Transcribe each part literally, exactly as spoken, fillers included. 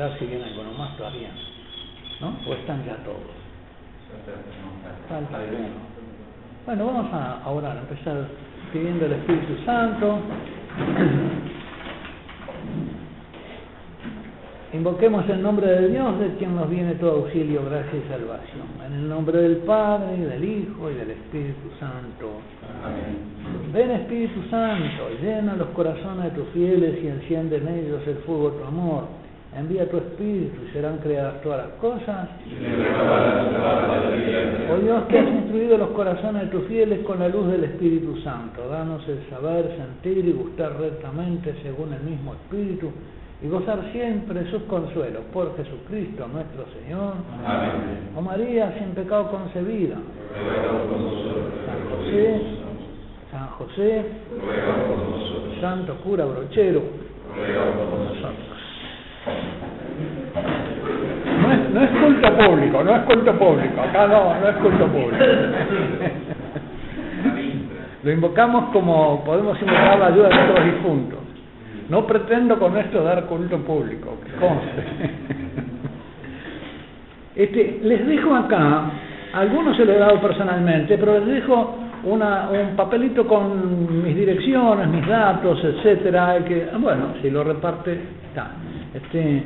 esperar si viene alguno más todavía, ¿no? ¿O están ya todos? Falta alguno. Bueno, vamos a orar, a empezar pidiendo el Espíritu Santo. Invoquemos el nombre de Dios, de quien nos viene todo auxilio, gracia y salvación. En el nombre del Padre, y del Hijo, y del Espíritu Santo. Amén. Ven, Espíritu Santo, llena los corazones de tus fieles y enciende en ellos el fuego de tu amor. Envía tu Espíritu y serán creadas todas las cosas. Oh Dios, que has instruido los corazones de tus fieles con la luz del Espíritu Santo, danos el saber, sentir y gustar rectamente según el mismo Espíritu, y gozar siempre sus consuelos por Jesucristo nuestro Señor. Amén. Oh María, sin pecado concebida. San José, San José, Santo cura brochero, por nosotros. No es, no es culto público, no es culto público, acá no, no es culto público. Lo invocamos como podemos invocar la ayuda de nuestros difuntos. No pretendo con esto dar culto público, que conste. Este, les dejo acá, a algunos se lo he dado personalmente, pero les dejo una, un papelito con mis direcciones, mis datos, etcétera, que, bueno, si lo reparte, está. Este,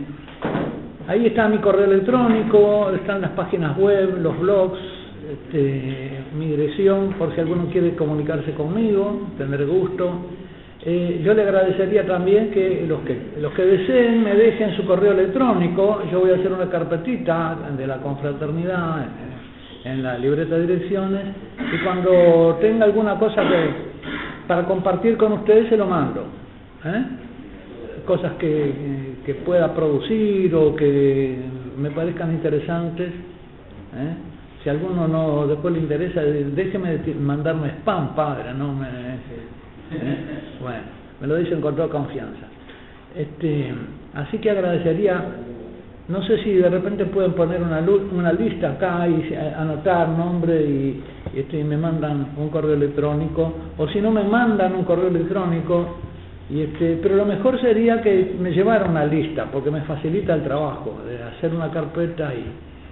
ahí está mi correo electrónico, están las páginas web, los blogs, este, mi dirección, por si alguno quiere comunicarse conmigo, tener gusto. Eh, yo le agradecería también que los, que los que deseen me dejen su correo electrónico. Yo voy a hacer una carpetita de la confraternidad en, en la libreta de direcciones, y cuando tenga alguna cosa que, para compartir con ustedes se lo mando, ¿eh? Cosas que, que pueda producir o que me parezcan interesantes, ¿eh? Si a alguno no después le interesa, déjeme mandarme spam, padre, no me... ¿Eh? Bueno, me lo dicen con toda confianza. Este, así que agradecería, no sé si de repente pueden poner una, luz, una lista acá y anotar nombre y, y este, me mandan un correo electrónico, o si no me mandan un correo electrónico, y este, pero lo mejor sería que me llevara una lista, porque me facilita el trabajo de hacer una carpeta. Y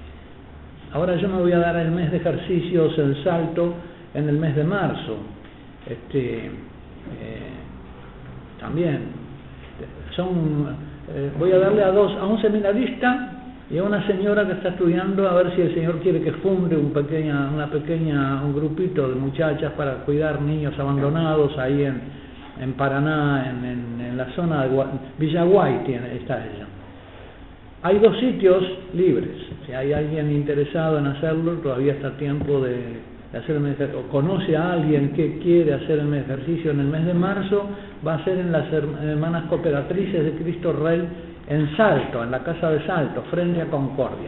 ahora yo me voy a dar el mes de ejercicios en Salto en el mes de marzo. Este, Eh, también son eh, voy a darle a dos a un seminarista y a una señora que está estudiando, a ver si el Señor quiere que funde un pequeña una pequeña un grupito de muchachas para cuidar niños abandonados ahí en, en Paraná, en, en, en la zona de Villaguay tiene, está ella. Hay dos sitios libres, si hay alguien interesado en hacerlo, todavía está a tiempo de hacer el ejercicio, o conoce a alguien que quiere hacer el ejercicio en el mes de marzo. Va a ser en las Hermanas Cooperatrices de Cristo Rey en Salto, en la Casa de Salto, frente a Concordia.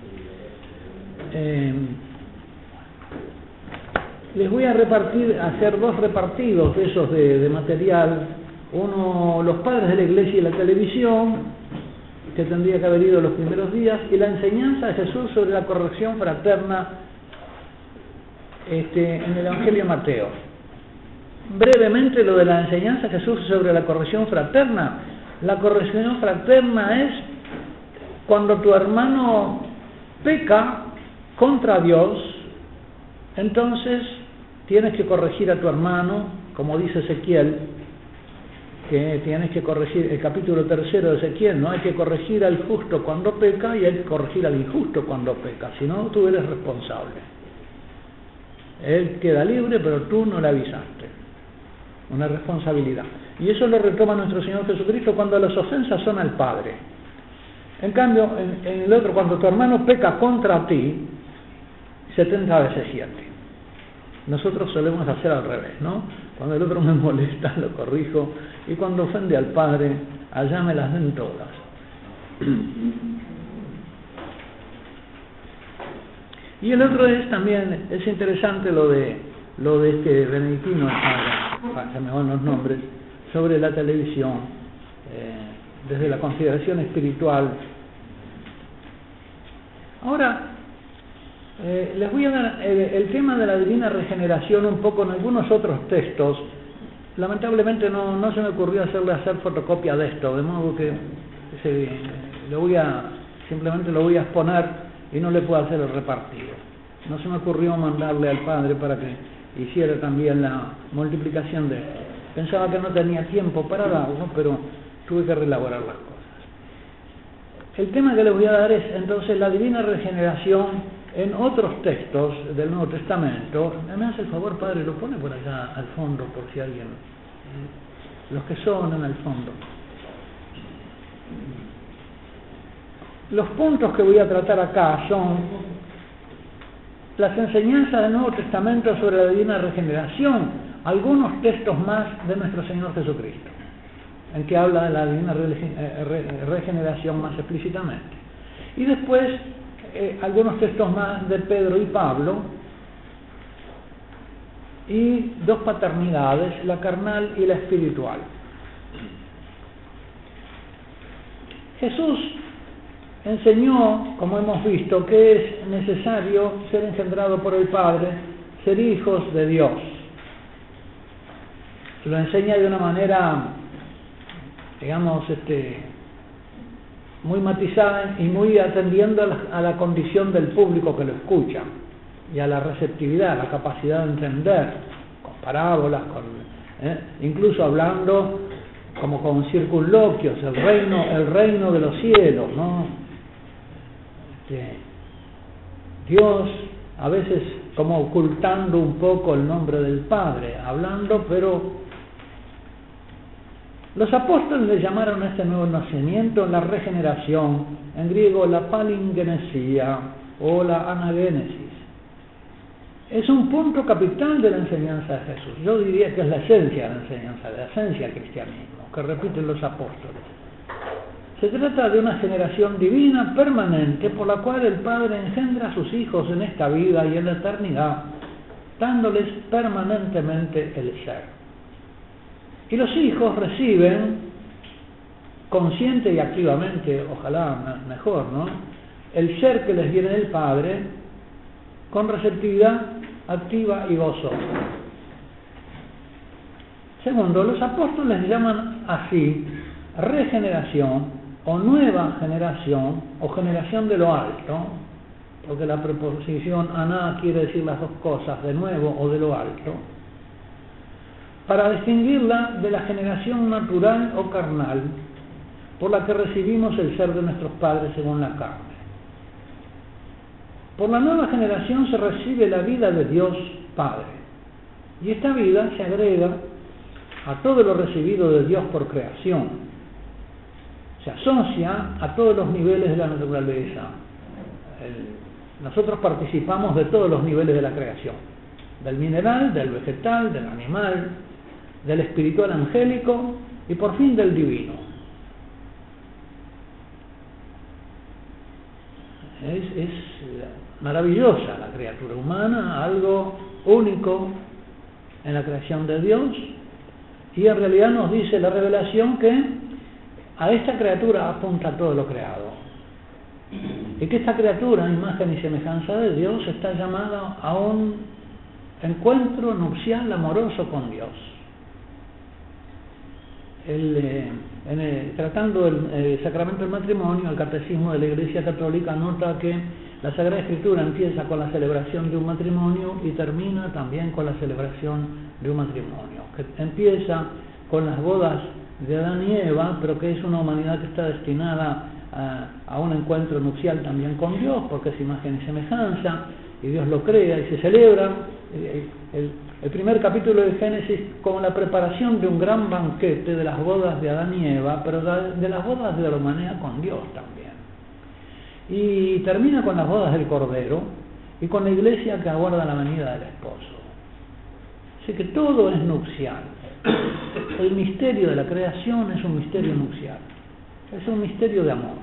Eh, les voy a repartir, hacer dos repartidos de esos de, de material. Uno, los padres de la iglesia y la televisión, que tendría que haber ido los primeros días, y la enseñanza de Jesús sobre la corrección fraterna Este, en el Evangelio de Mateo. Brevemente lo de la enseñanza de Jesús sobre la corrección fraterna. La corrección fraterna es cuando tu hermano peca contra Dios, entonces tienes que corregir a tu hermano, como dice Ezequiel, que tienes que corregir, el capítulo tercero de Ezequiel, no hay que corregir al justo cuando peca y hay que corregir al injusto cuando peca, si no tú eres responsable. Él queda libre, pero tú no le avisaste. Una responsabilidad. Y eso lo retoma nuestro Señor Jesucristo cuando las ofensas son al Padre. En cambio, en, en el otro, cuando tu hermano peca contra ti, setenta veces siete. Nosotros solemos hacer al revés, ¿no? Cuando el otro me molesta, lo corrijo, y cuando ofende al Padre, allá me las den todas. Y el otro es también, es interesante lo de lo de este benedictino, se me van los nombres, sobre la televisión, eh, desde la consideración espiritual. Ahora, eh, les voy a dar el, el tema de la divina regeneración un poco en algunos otros textos. Lamentablemente no, no se me ocurrió hacerle hacer fotocopia de esto, de modo que se... lo voy a, simplemente lo voy a exponer y no le puedo hacer el repartido. No se me ocurrió mandarle al padre para que hiciera también la multiplicación de esto. Pensaba que no tenía tiempo para darlo, pero tuve que relaborar las cosas. El tema que les voy a dar es entonces la divina regeneración en otros textos del Nuevo Testamento. Me hace el favor, padre, lo pone por allá al fondo por si alguien, los que son en el fondo. Los puntos que voy a tratar acá son las enseñanzas del Nuevo Testamento sobre la divina regeneración, algunos textos más de nuestro Señor Jesucristo, en que habla de la divina regeneración más explícitamente. Y después, eh, algunos textos más de Pedro y Pablo, y dos paternidades, la carnal y la espiritual. Jesús enseñó, como hemos visto, que es necesario ser engendrado por el Padre, ser hijos de Dios. Lo enseña de una manera, digamos, este, muy matizada y muy atendiendo a la, a la condición del público que lo escucha y a la receptividad, a la capacidad de entender, con parábolas, con, ¿eh? incluso hablando como con circunloquios, el reino, el reino de los cielos, ¿no? Este, Dios a veces como ocultando un poco el nombre del Padre, hablando, pero los apóstoles le llamaron a este nuevo nacimiento la regeneración, en griego la palingenesia o la anagénesis. Es un punto capital de la enseñanza de Jesús. Yo diría que es la esencia de la enseñanza, la esencia del cristianismo, que repiten los apóstoles. Se trata de una generación divina permanente por la cual el Padre engendra a sus hijos en esta vida y en la eternidad, dándoles permanentemente el ser. Y los hijos reciben, consciente y activamente, ojalá mejor, ¿no?, el ser que les viene del Padre, con receptividad activa y gozosa. Segundo, los apóstoles llaman así regeneración o nueva generación o generación de lo alto, porque la preposición aná quiere decir las dos cosas, de nuevo o de lo alto, para distinguirla de la generación natural o carnal, por la que recibimos el ser de nuestros padres según la carne. Por la nueva generación se recibe la vida de Dios Padre, y esta vida se agrega a todo lo recibido de Dios por creación, se asocia a todos los niveles de la naturaleza. El, nosotros participamos de todos los niveles de la creación, del mineral, del vegetal, del animal, del espiritual angélico y por fin del divino. Es, es maravillosa la criatura humana, algo único en la creación de Dios, y en realidad nos dice la revelación que a esta criatura apunta todo lo creado, y que esta criatura, imagen y semejanza de Dios, está llamada a un encuentro nupcial amoroso con Dios. El, eh, en el, tratando el, el sacramento del matrimonio, el catecismo de la Iglesia Católica nota que la Sagrada Escritura empieza con la celebración de un matrimonio y termina también con la celebración de un matrimonio, que empieza con las bodas de Adán y Eva, pero que es una humanidad que está destinada a, a un encuentro nupcial también con Dios, porque es imagen y semejanza, y Dios lo crea y se celebra. El, el, el primer capítulo de Génesis como la preparación de un gran banquete de las bodas de Adán y Eva, pero de, de las bodas de la humanidad con Dios también. Y termina con las bodas del Cordero y con la iglesia que aguarda la venida del esposo. Así que todo es nupcial. El misterio de la creación es un misterio nupcial, es un misterio de amor.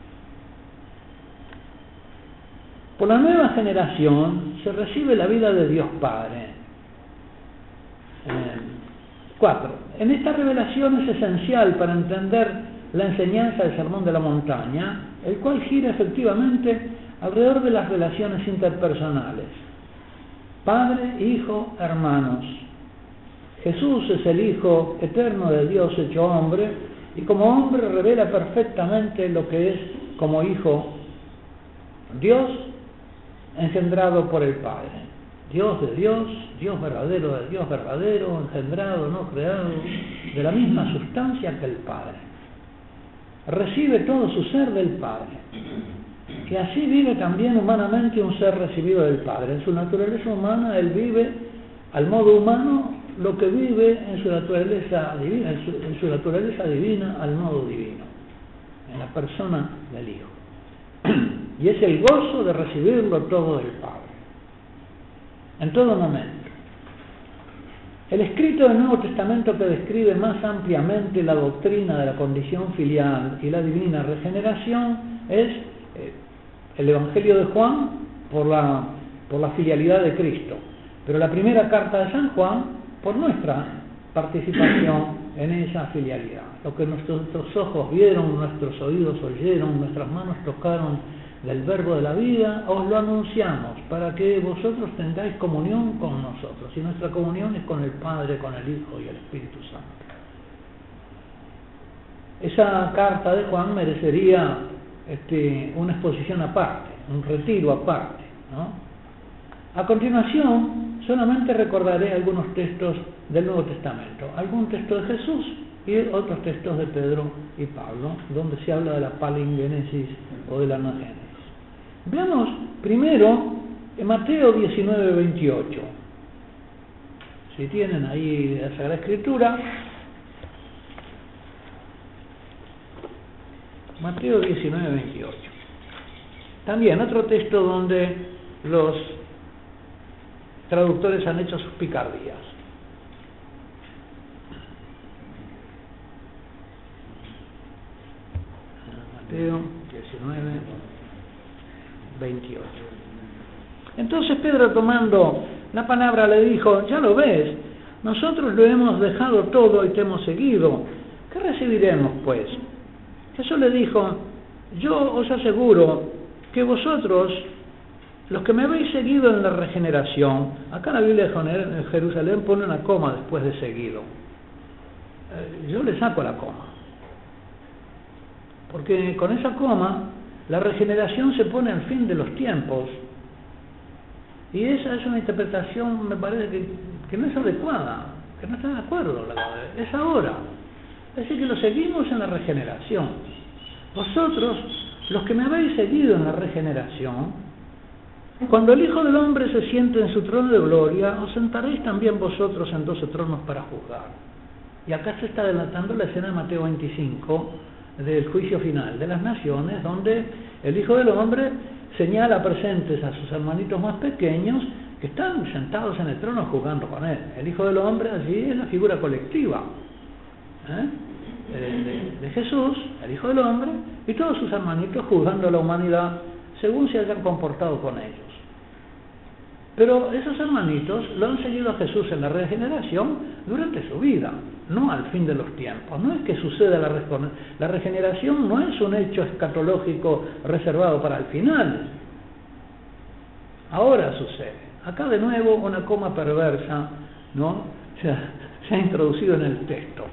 Por la nueva generación se recibe la vida de Dios Padre. Eh, cuatro. En esta revelación es esencial para entender la enseñanza del Sermón de la Montaña, el cual gira efectivamente alrededor de las relaciones interpersonales. Padre, Hijo, hermanos. Jesús es el Hijo eterno de Dios hecho hombre, y como hombre revela perfectamente lo que es como hijo Dios engendrado por el Padre. Dios de Dios, Dios verdadero de Dios verdadero, engendrado, no creado, de la misma sustancia que el Padre. Recibe todo su ser del Padre. Y así vive también humanamente un ser recibido del Padre. En su naturaleza humana, él vive al modo humano lo que vive en su naturaleza divina, en su, en su naturaleza divina al modo divino, en la persona del Hijo. Y es el gozo de recibirlo todo del Padre, en todo momento. El escrito del Nuevo Testamento que describe más ampliamente la doctrina de la condición filial y la divina regeneración es eh, el Evangelio de Juan por la, por la filialidad de Cristo, pero la primera carta de San Juan por nuestra participación en esa filialidad. Lo que nuestros ojos vieron, nuestros oídos oyeron, nuestras manos tocaron del verbo de la vida, os lo anunciamos para que vosotros tengáis comunión con nosotros. Y nuestra comunión es con el Padre, con el Hijo y el Espíritu Santo. Esa carta de Juan merecería este, una exposición aparte, un retiro aparte, ¿no? A continuación, solamente recordaré algunos textos del Nuevo Testamento, algún texto de Jesús y otros textos de Pedro y Pablo, donde se habla de la palingénesis o de la anagénesis. Veamos primero en Mateo diecinueve, veintiocho. Si tienen ahí la Sagrada Escritura, Mateo diecinueve, veintiocho. También otro texto donde los traductores han hecho sus picardías. Mateo diecinueve, veintiocho. Entonces Pedro, tomando la palabra, le dijo: ya lo ves, nosotros lo hemos dejado todo y te hemos seguido. ¿Qué recibiremos, pues? Jesús le dijo: yo os aseguro que vosotros, los que me habéis seguido en la regeneración, acá la Biblia de Jerusalén pone una coma después de seguido. Eh, yo le saco la coma, porque con esa coma la regeneración se pone al fin de los tiempos, y esa es una interpretación, me parece que, que no es adecuada, que no está de acuerdo, es ahora. Es decir, que lo seguimos en la regeneración. Vosotros, los que me habéis seguido en la regeneración, cuando el Hijo del Hombre se siente en su trono de gloria, os sentaréis también vosotros en doce tronos para juzgar. Y acá se está adelantando la escena de Mateo veinticinco del juicio final de las naciones, donde el Hijo del Hombre señala presentes a sus hermanitos más pequeños que están sentados en el trono juzgando con él. El Hijo del Hombre allí es la figura colectiva ¿eh? de, de, de Jesús, el Hijo del Hombre, y todos sus hermanitos juzgando a la humanidad según se hayan comportado con ellos. Pero esos hermanitos lo han seguido a Jesús en la regeneración durante su vida, no al fin de los tiempos. No es que suceda la regeneración, la regeneración no es un hecho escatológico reservado para el final. Ahora sucede. Acá de nuevo una coma perversa, ¿no? se, ha, se ha introducido en el texto.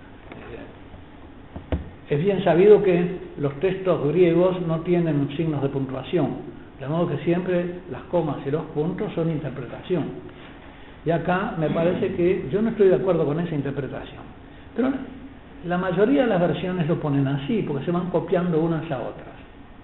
Es bien sabido que los textos griegos no tienen signos de puntuación. De modo que siempre las comas y los puntos son interpretación. Y acá me parece que yo no estoy de acuerdo con esa interpretación. Pero la mayoría de las versiones lo ponen así, porque se van copiando unas a otras.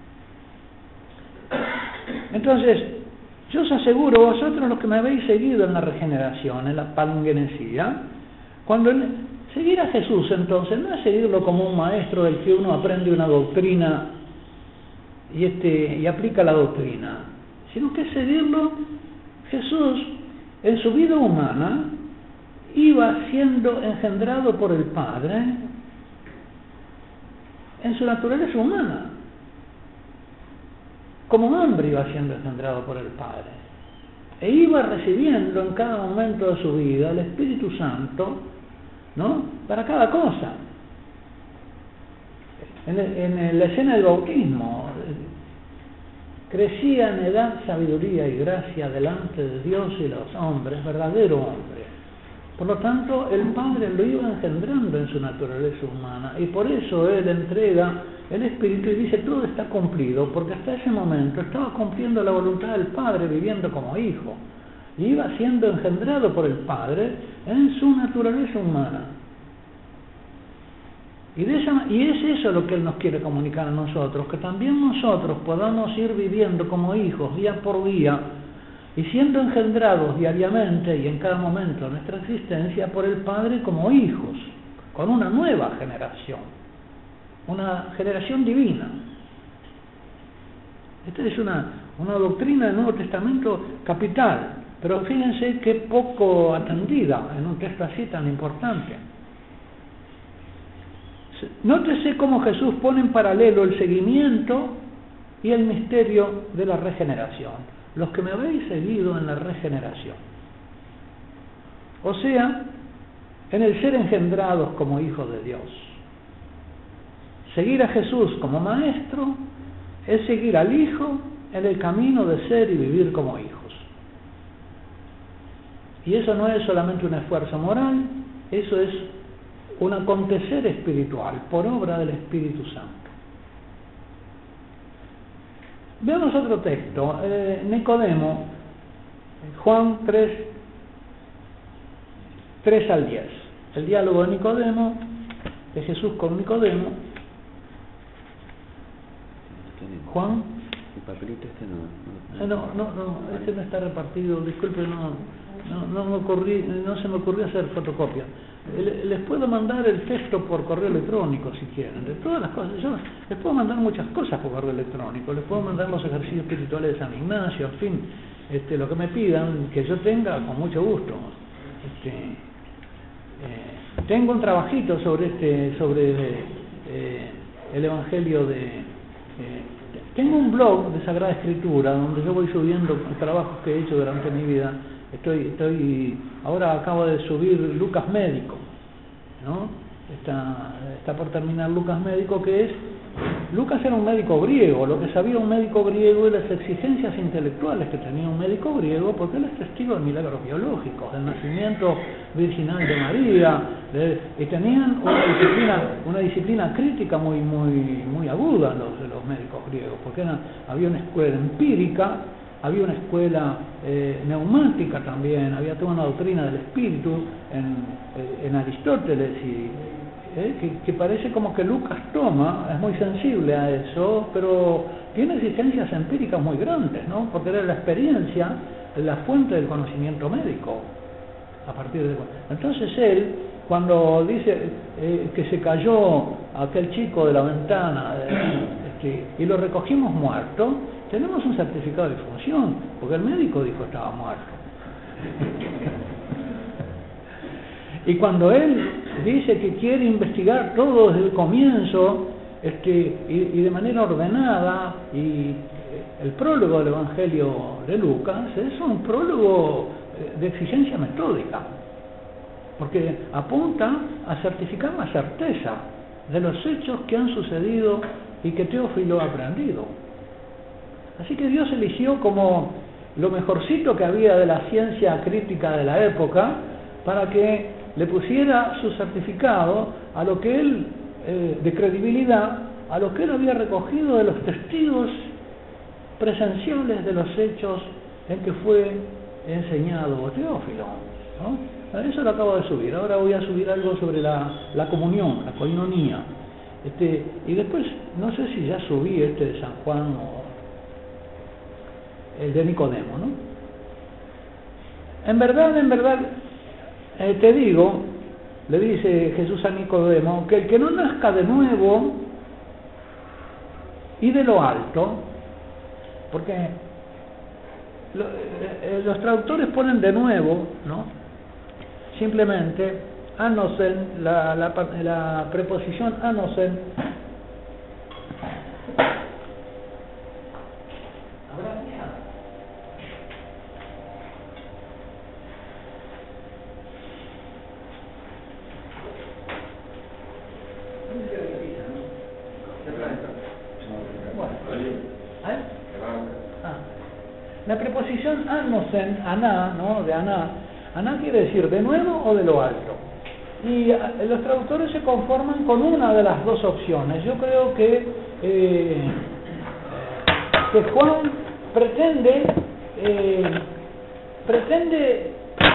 Entonces, yo os aseguro, vosotros los que me habéis seguido en la regeneración, en la palingenesía, cuando el, seguir a Jesús entonces no es seguirlo como un maestro del que uno aprende una doctrina y este y aplica la doctrina, sino que seguirlo. Jesús en su vida humana iba siendo engendrado por el Padre en su naturaleza humana, como hombre iba siendo engendrado por el Padre, e iba recibiendo en cada momento de su vida el Espíritu Santo, ¿no? Para cada cosa. En, en la escena del bautismo, crecía en edad, sabiduría y gracia delante de Dios y los hombres, verdadero hombre. Por lo tanto, el Padre lo iba engendrando en su naturaleza humana, y por eso Él entrega el Espíritu y dice, todo está cumplido, porque hasta ese momento estaba cumpliendo la voluntad del Padre, viviendo como hijo, y iba siendo engendrado por el Padre en su naturaleza humana. Y, de esa, y es eso lo que Él nos quiere comunicar a nosotros, que también nosotros podamos ir viviendo como hijos, día por día, y siendo engendrados diariamente y en cada momento de nuestra existencia por el Padre como hijos, con una nueva generación, una generación divina. Esta es una, una doctrina del Nuevo Testamento capital, pero fíjense qué poco atendida en un texto así tan importante. Nótese cómo Jesús pone en paralelo el seguimiento y el misterio de la regeneración. Los que me habéis seguido en la regeneración. O sea, en el ser engendrados como hijos de Dios. Seguir a Jesús como maestro es seguir al Hijo en el camino de ser y vivir como hijos. Y eso no es solamente un esfuerzo moral, eso es un acontecer espiritual por obra del Espíritu Santo. Veamos otro texto, eh, Nicodemo, Juan tres, tres al diez. El diálogo de Nicodemo, de Jesús con Nicodemo. Juan. El papelito este no. No, no, no, no, este no está repartido, disculpe, no, no, no, me ocurrí, no se me ocurrió hacer fotocopia. Les puedo mandar el texto por correo electrónico si quieren, de todas las cosas. Yo les puedo mandar muchas cosas por correo electrónico, les puedo mandar los ejercicios espirituales de San Ignacio, en fin, este, lo que me pidan, que yo tenga, con mucho gusto. Este, eh, tengo un trabajito sobre este, sobre eh, el Evangelio de... Eh, tengo un blog de Sagrada Escritura donde yo voy subiendo trabajos que he hecho durante mi vida. Estoy, estoy, ahora acabo de subir Lucas Médico, ¿no? Está, está por terminar Lucas Médico, que es, Lucas era un médico griego, lo que sabía un médico griego y las exigencias intelectuales que tenía un médico griego, porque él es testigo de milagros biológicos, del nacimiento virginal de María, de, y tenían una disciplina, una disciplina crítica muy, muy, muy aguda los, los médicos griegos, porque era, había una escuela empírica, había una escuela eh, neumática también, había toda una doctrina del espíritu en, eh, en Aristóteles, y, eh, que, que parece como que Lucas toma, es muy sensible a eso, pero tiene exigencias empíricas muy grandes, ¿no? Porque era la experiencia la fuente del conocimiento médico. A partir de entonces él, cuando dice eh, que se cayó aquel chico de la ventana eh, este, y lo recogimos muerto, tenemos un certificado de función, porque el médico dijo que estaba muerto. Y cuando él dice que quiere investigar todo desde el comienzo, este, y, y de manera ordenada, y el prólogo del Evangelio de Lucas es un prólogo de exigencia metódica, porque apunta a certificar la certeza de los hechos que han sucedido y que Teófilo ha aprendido. Así que Dios eligió como lo mejorcito que había de la ciencia crítica de la época para que le pusiera su certificado a lo que él, eh, de credibilidad, a lo que él había recogido de los testigos presenciales de los hechos en que fue enseñado Teófilo, ¿no? Eso lo acabo de subir. Ahora voy a subir algo sobre la, la comunión, la coinonía. Este, y después, no sé si ya subí este de San Juan o el de Nicodemo, ¿no? En verdad, en verdad, eh, te digo, le dice Jesús a Nicodemo, que el que no nazca de nuevo y de lo alto, porque lo, eh, los traductores ponen de nuevo, ¿no? Simplemente, anosen, la, la, la preposición anosen, la preposición anosen, aná, ¿no? De aná, Aná quiere decir de nuevo o de lo alto. Y los traductores se conforman con una de las dos opciones. Yo creo que, eh, que Juan pretende, eh, pretende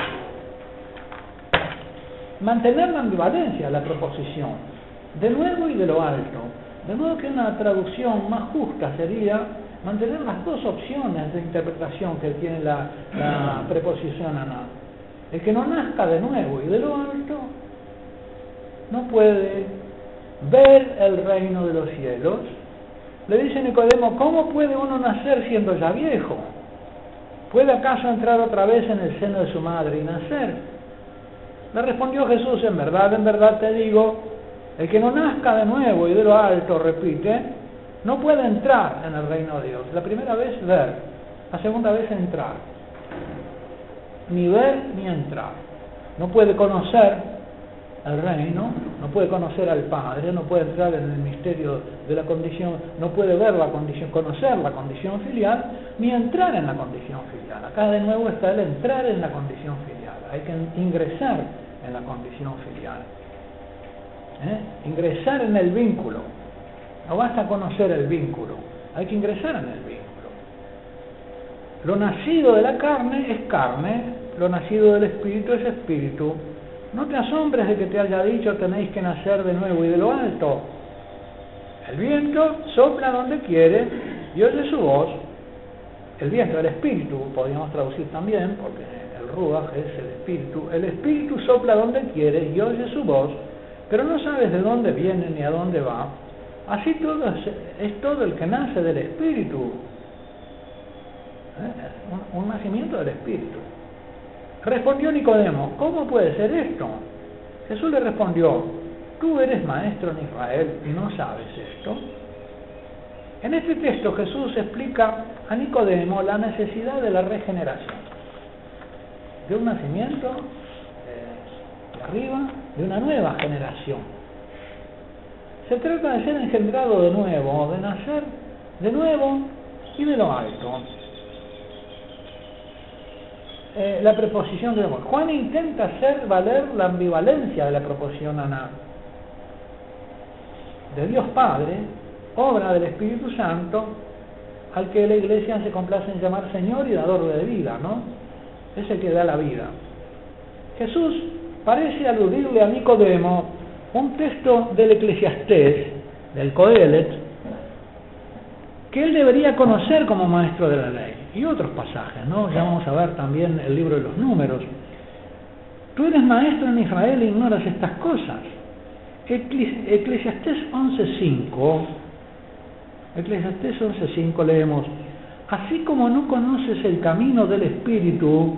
mantener la ambivalencia de la proposición, de nuevo y de lo alto. De modo que una traducción más justa sería mantener las dos opciones de interpretación que tiene la, la preposición aná. El que no nazca de nuevo y de lo alto no puede ver el reino de los cielos. Le dice Nicodemo, ¿cómo puede uno nacer siendo ya viejo? ¿Puede acaso entrar otra vez en el seno de su madre y nacer? Le respondió Jesús, en verdad, en verdad te digo, el que no nazca de nuevo y de lo alto, repite, no puede entrar en el reino de Dios. La primera vez ver, la segunda vez entrar. Ni ver ni entrar. No puede conocer el reino, no puede conocer al Padre, no puede entrar en el misterio de la condición, no puede ver la condición, conocer la condición filial, ni entrar en la condición filial. Acá de nuevo está el entrar en la condición filial. Hay que ingresar en la condición filial. ¿Eh? Ingresar en el vínculo. No basta conocer el vínculo, hay que ingresar en el vínculo. Lo nacido de la carne es carne, lo nacido del espíritu es espíritu. No te asombres de que te haya dicho tenéis que nacer de nuevo y de lo alto. El viento sopla donde quiere y oye su voz. El viento, el espíritu, podríamos traducir también, porque el ruaj es el espíritu. El espíritu sopla donde quiere y oye su voz, pero no sabes de dónde viene ni a dónde va. Así todo es, es todo el que nace del espíritu. ¿Eh? Un, un nacimiento del espíritu. Respondió Nicodemo, ¿cómo puede ser esto? Jesús le respondió, tú eres maestro en Israel y no sabes esto. En este texto Jesús explica a Nicodemo la necesidad de la regeneración, de un nacimiento eh, de arriba, de una nueva generación. Se trata de ser engendrado de nuevo, de nacer de nuevo y de lo alto. Eh, la preposición de nuevo. Juan intenta hacer valer la ambivalencia de la proposición aná. De Dios Padre, obra del Espíritu Santo, al que la Iglesia se complace en llamar Señor y dador de vida, ¿no? Es el que da la vida. Jesús parece aludirle a Nicodemo un texto del Eclesiastés, del Coelet, que él debería conocer como maestro de la ley, y otros pasajes, ¿no? Ya vamos a ver también el libro de los números. Tú eres maestro en Israel e ignoras estas cosas. Eclesiastés once cinco, Eclesiastés once cinco leemos, así como no conoces el camino del Espíritu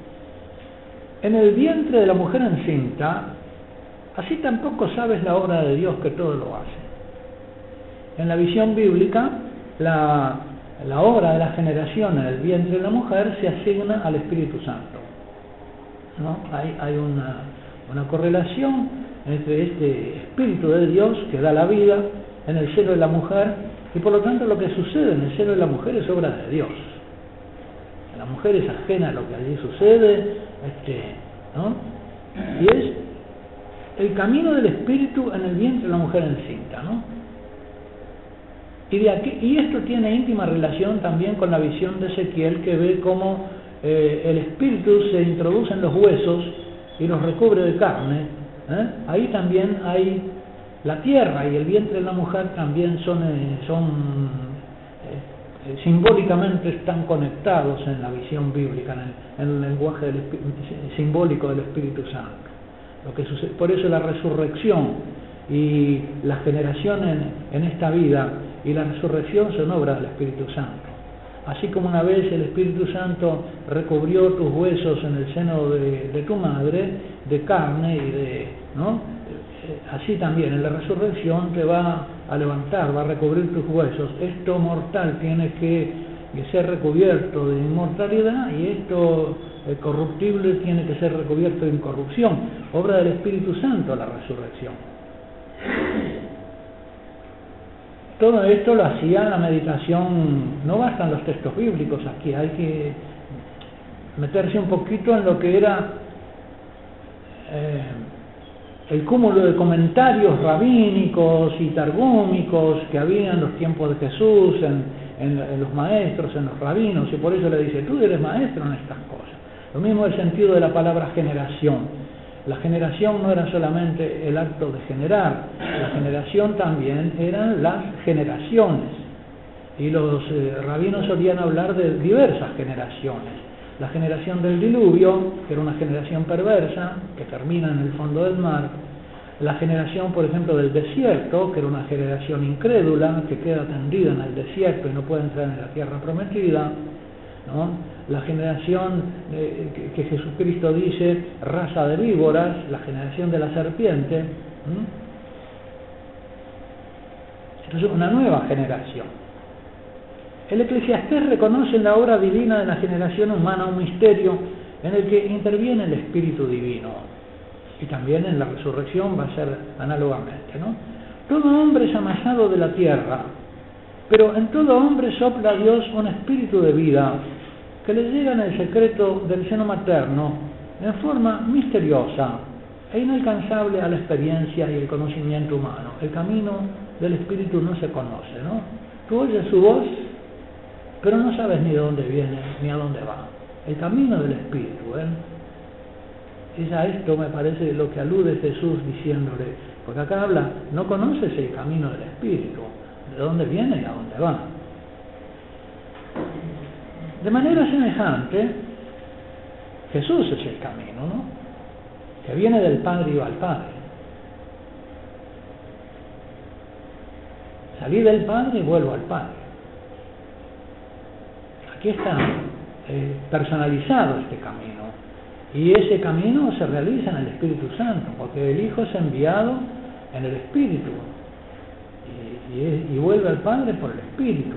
en el vientre de la mujer encinta, así tampoco sabes la obra de Dios que todo lo hace. En la visión bíblica, la, la obra de la generación en el vientre de la mujer se asigna al Espíritu Santo, ¿no? Hay, hay una, una correlación entre este Espíritu de Dios que da la vida en el seno de la mujer, y por lo tanto lo que sucede en el seno de la mujer es obra de Dios. La mujer es ajena a lo que allí sucede, este, ¿no? Y es el camino del Espíritu en el vientre de la mujer encinta, ¿no? Y, de aquí, y esto tiene íntima relación también con la visión de Ezequiel, que ve cómo eh, el Espíritu se introduce en los huesos y los recubre de carne. ¿eh? Ahí también hay la tierra y el vientre de la mujer también son, eh, son eh, simbólicamente están conectados en la visión bíblica, en el, en el lenguaje del, simbólico del Espíritu Santo. Lo que sucede, por eso la resurrección y la generación en, en esta vida y la resurrección son obras del Espíritu Santo. Así como una vez el Espíritu Santo recubrió tus huesos en el seno de, de tu madre, de carne y de, ¿no? Así también en la resurrección te va a levantar, va a recubrir tus huesos. Esto mortal tiene que, que ser recubierto de inmortalidad y esto eh, corruptible tiene que ser recubierto de incorrupción. Obra del Espíritu Santo la resurrección. Todo esto lo hacía la meditación, no bastan los textos bíblicos aquí, hay que meterse un poquito en lo que era eh, el cúmulo de comentarios rabínicos y targúmicos que había en los tiempos de Jesús, en, en, en los maestros, en los rabinos, y por eso le dice, tú eres maestro en estas cosas. Lo mismo el sentido de la palabra generación. La generación no era solamente el acto de generar, la generación también eran las generaciones. Y los eh, rabinos solían hablar de diversas generaciones. La generación del diluvio, que era una generación perversa, que termina en el fondo del mar. La generación, por ejemplo, del desierto, que era una generación incrédula, que queda tendida en el desierto y no puede entrar en la tierra prometida, ¿no? La generación eh, que, que Jesucristo dice, raza de víboras, la generación de la serpiente. ¿Mm? Entonces, una nueva generación. El Eclesiastés reconoce en la obra divina de la generación humana un misterio en el que interviene el Espíritu Divino. Y también en la resurrección va a ser análogamente, ¿no? Todo hombre es amasado de la tierra, pero en todo hombre sopla Dios un espíritu de vida que le llega en el secreto del seno materno en forma misteriosa e inalcanzable a la experiencia y el conocimiento humano. El camino del espíritu no se conoce, ¿no? Tú oyes su voz, pero no sabes ni de dónde viene ni a dónde va. El camino del espíritu, ¿eh? Es a esto, me parece, lo que alude Jesús diciéndole, porque acá habla, no conoces el camino del espíritu, de dónde viene y a dónde va. De manera semejante, Jesús es el camino, ¿no? Que viene del Padre y va al Padre. Salí del Padre y vuelvo al Padre. Aquí está eh, personalizado este camino. Y ese camino se realiza en el Espíritu Santo, porque el Hijo es enviado en el Espíritu. Y, y, y vuelve al Padre por el Espíritu.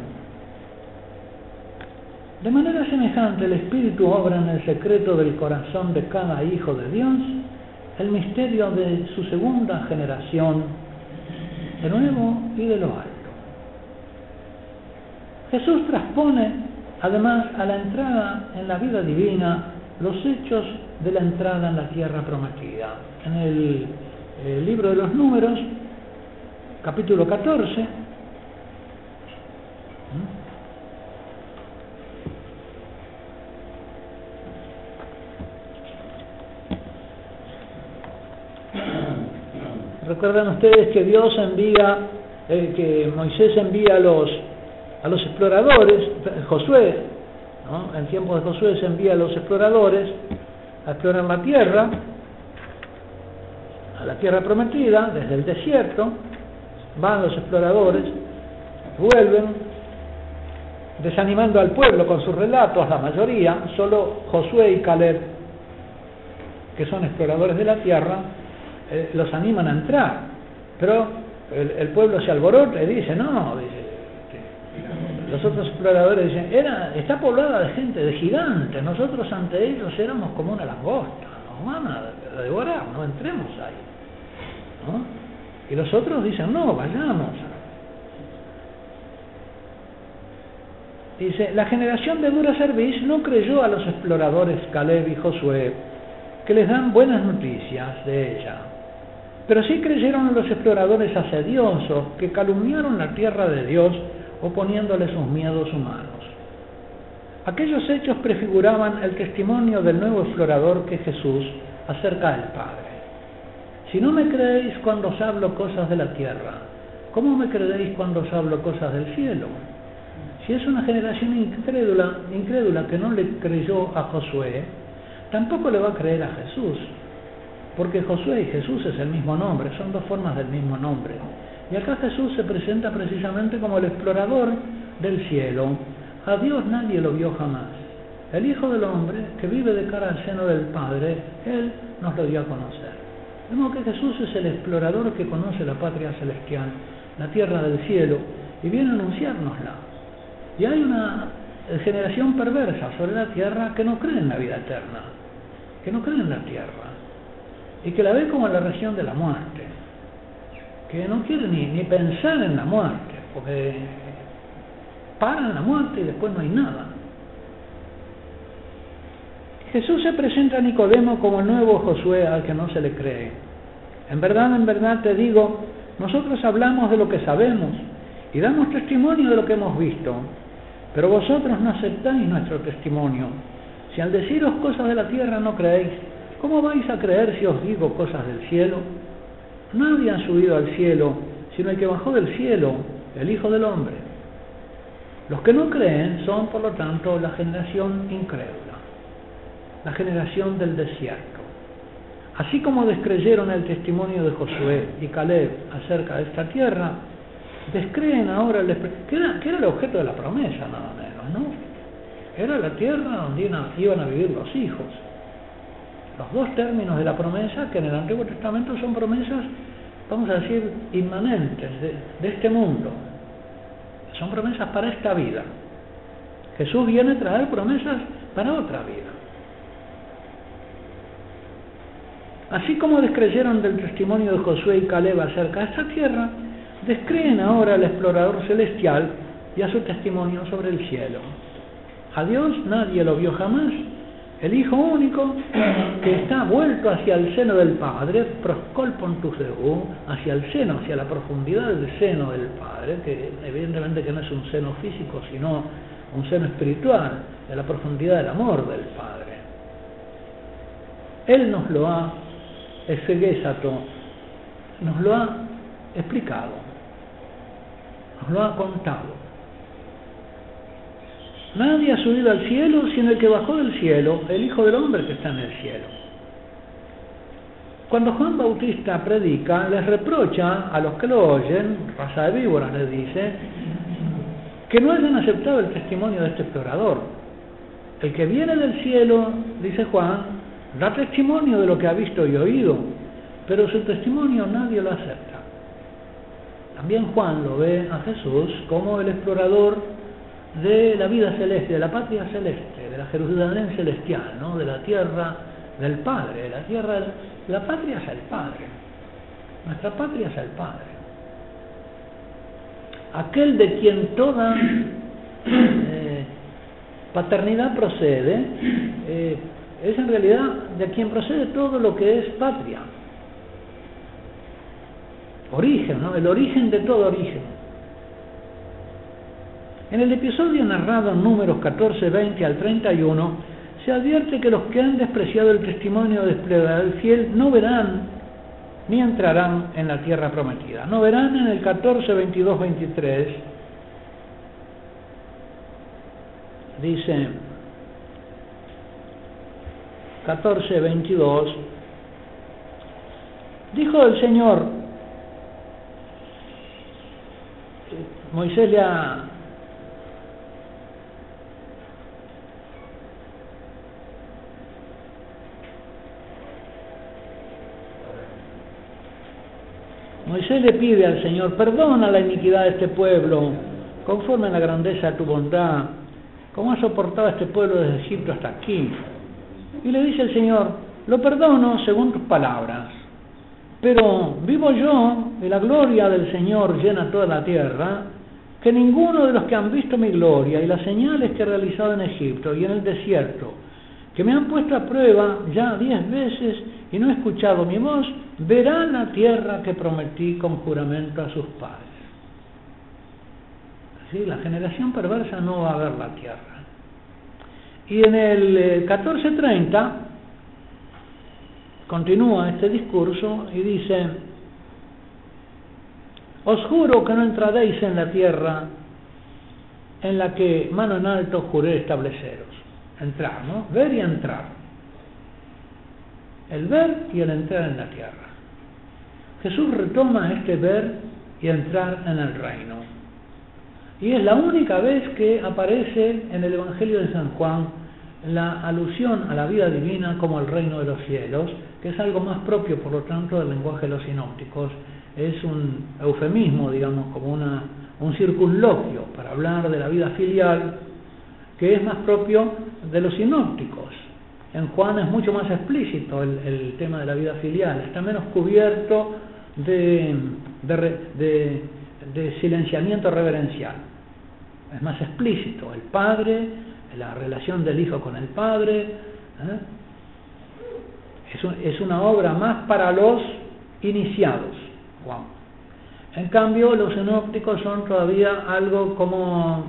De manera semejante, el Espíritu obra en el secreto del corazón de cada hijo de Dios el misterio de su segunda generación, de nuevo y de lo alto. Jesús transpone, además, a la entrada en la vida divina los hechos de la entrada en la tierra prometida. En el, el libro de los Números, capítulo catorce, recuerdan ustedes que Dios envía, eh, que Moisés envía a los, a los exploradores, Josué, ¿no? En tiempos de Josué se envía a los exploradores a explorar la tierra, a la tierra prometida, desde el desierto, van los exploradores, vuelven, desanimando al pueblo con sus relatos, la mayoría, solo Josué y Caleb, que son exploradores de la tierra, eh, los animan a entrar, pero el, el pueblo se alborota y dice, no, dice, los otros exploradores dicen, era, está poblada de gente, de gigantes, nosotros ante ellos éramos como una langosta, nos van a devorar, no entremos ahí, ¿no? Y los otros dicen, no, vayamos. Dice, la generación de dura cerviz no creyó a los exploradores Caleb y Josué, que les dan buenas noticias de ella, pero sí creyeron a los exploradores asediosos, que calumniaron la tierra de Dios, oponiéndole sus miedos humanos. Aquellos hechos prefiguraban el testimonio del nuevo explorador que es Jesús acerca del Padre. Si no me creéis cuando os hablo cosas de la tierra, ¿cómo me creéis cuando os hablo cosas del cielo? Si es una generación incrédula, incrédula que no le creyó a Josué, tampoco le va a creer a Jesús, porque Josué y Jesús es el mismo nombre, son dos formas del mismo nombre. Y acá Jesús se presenta precisamente como el explorador del cielo. A Dios nadie lo vio jamás. El Hijo del Hombre, que vive de cara al seno del Padre, Él nos lo dio a conocer. De modo que Jesús es el explorador que conoce la patria celestial, la tierra del cielo, y viene a anunciárnosla. Y hay una generación perversa sobre la tierra que no cree en la vida eterna, que no cree en la tierra, y que la ve como la región de la muerte, que no quiere ni, ni pensar en la muerte, porque paran la muerte y después no hay nada. Jesús se presenta a Nicodemo como el nuevo Josué al que no se le cree. En verdad, en verdad te digo, nosotros hablamos de lo que sabemos y damos testimonio de lo que hemos visto, pero vosotros no aceptáis nuestro testimonio. Si al deciros cosas de la tierra no creéis, ¿cómo vais a creer si os digo cosas del cielo? Nadie ha subido al cielo, sino el que bajó del cielo, el Hijo del Hombre. Los que no creen son, por lo tanto, la generación incrédula, la generación del desierto. Así como descreyeron el testimonio de Josué y Caleb acerca de esta tierra, descreen ahora, el, que, era, que era el objeto de la promesa, nada menos, ¿no? Era la tierra donde iban a vivir los hijos. Los dos términos de la promesa, que en el Antiguo Testamento son promesas, vamos a decir, inmanentes de, de este mundo. Son promesas para esta vida. Jesús viene a traer promesas para otra vida. Así como descreyeron del testimonio de Josué y Caleb acerca de esta tierra, descreen ahora al explorador celestial y a su testimonio sobre el cielo. A Dios nadie lo vio jamás. El Hijo único, que está vuelto hacia el seno del Padre, proscolpon tu Theou, hacia el seno, hacia la profundidad del seno del Padre, que evidentemente que no es un seno físico, sino un seno espiritual, de la profundidad del amor del Padre. Él nos lo ha exegesato, nos lo ha explicado, nos lo ha contado. Nadie ha subido al cielo sino el que bajó del cielo, el Hijo del Hombre que está en el cielo. Cuando Juan Bautista predica, les reprocha a los que lo oyen, raza de víboras les dice, que no hayan aceptado el testimonio de este explorador. El que viene del cielo, dice Juan, da testimonio de lo que ha visto y oído, pero su testimonio nadie lo acepta. También Juan lo ve a Jesús como el explorador de la vida celeste, de la patria celeste, de la Jerusalén celestial, ¿no? De la tierra del Padre, de la tierra, la patria es el Padre, nuestra patria es el Padre, aquel de quien toda eh, paternidad procede, eh, es en realidad de quien procede todo lo que es patria, origen, ¿no? El origen de todo origen. En el episodio narrado en números catorce, veinte al treinta y uno, se advierte que los que han despreciado el testimonio desplegado del fiel no verán ni entrarán en la tierra prometida. No verán en el catorce, veintidós, veintitrés, dice catorce, veintidós, dijo el Señor, Moisés le ha Moisés le pide al Señor, perdona la iniquidad de este pueblo, conforme a la grandeza de tu bondad, como has soportado a este pueblo desde Egipto hasta aquí. Y le dice el Señor, lo perdono según tus palabras, pero vivo yo, y la gloria del Señor llena toda la tierra, que ninguno de los que han visto mi gloria y las señales que he realizado en Egipto y en el desierto, que me han puesto a prueba ya diez veces y no he escuchado mi voz, verá la tierra que prometí con juramento a sus padres. Así, la generación perversa no va a ver la tierra. Y en el eh, catorce treinta continúa este discurso y dice, os juro que no entraréis en la tierra en la que mano en alto juré estableceros. Entrar, ¿no? Ver y entrar. El ver y el entrar en la tierra. Jesús retoma este ver y entrar en el reino. Y es la única vez que aparece en el Evangelio de San Juan la alusión a la vida divina como el reino de los cielos, que es algo más propio, por lo tanto, del lenguaje de los sinópticos. Es un eufemismo, digamos, como una, un circunloquio para hablar de la vida filial, que es más propio de los sinópticos. En Juan es mucho más explícito el, el tema de la vida filial, está menos cubierto de, de, de, de silenciamiento reverencial, es más explícito, el Padre, la relación del Hijo con el Padre, ¿Eh? Es, un, es una obra más para los iniciados. Wow. En cambio, los sinópticos son todavía algo como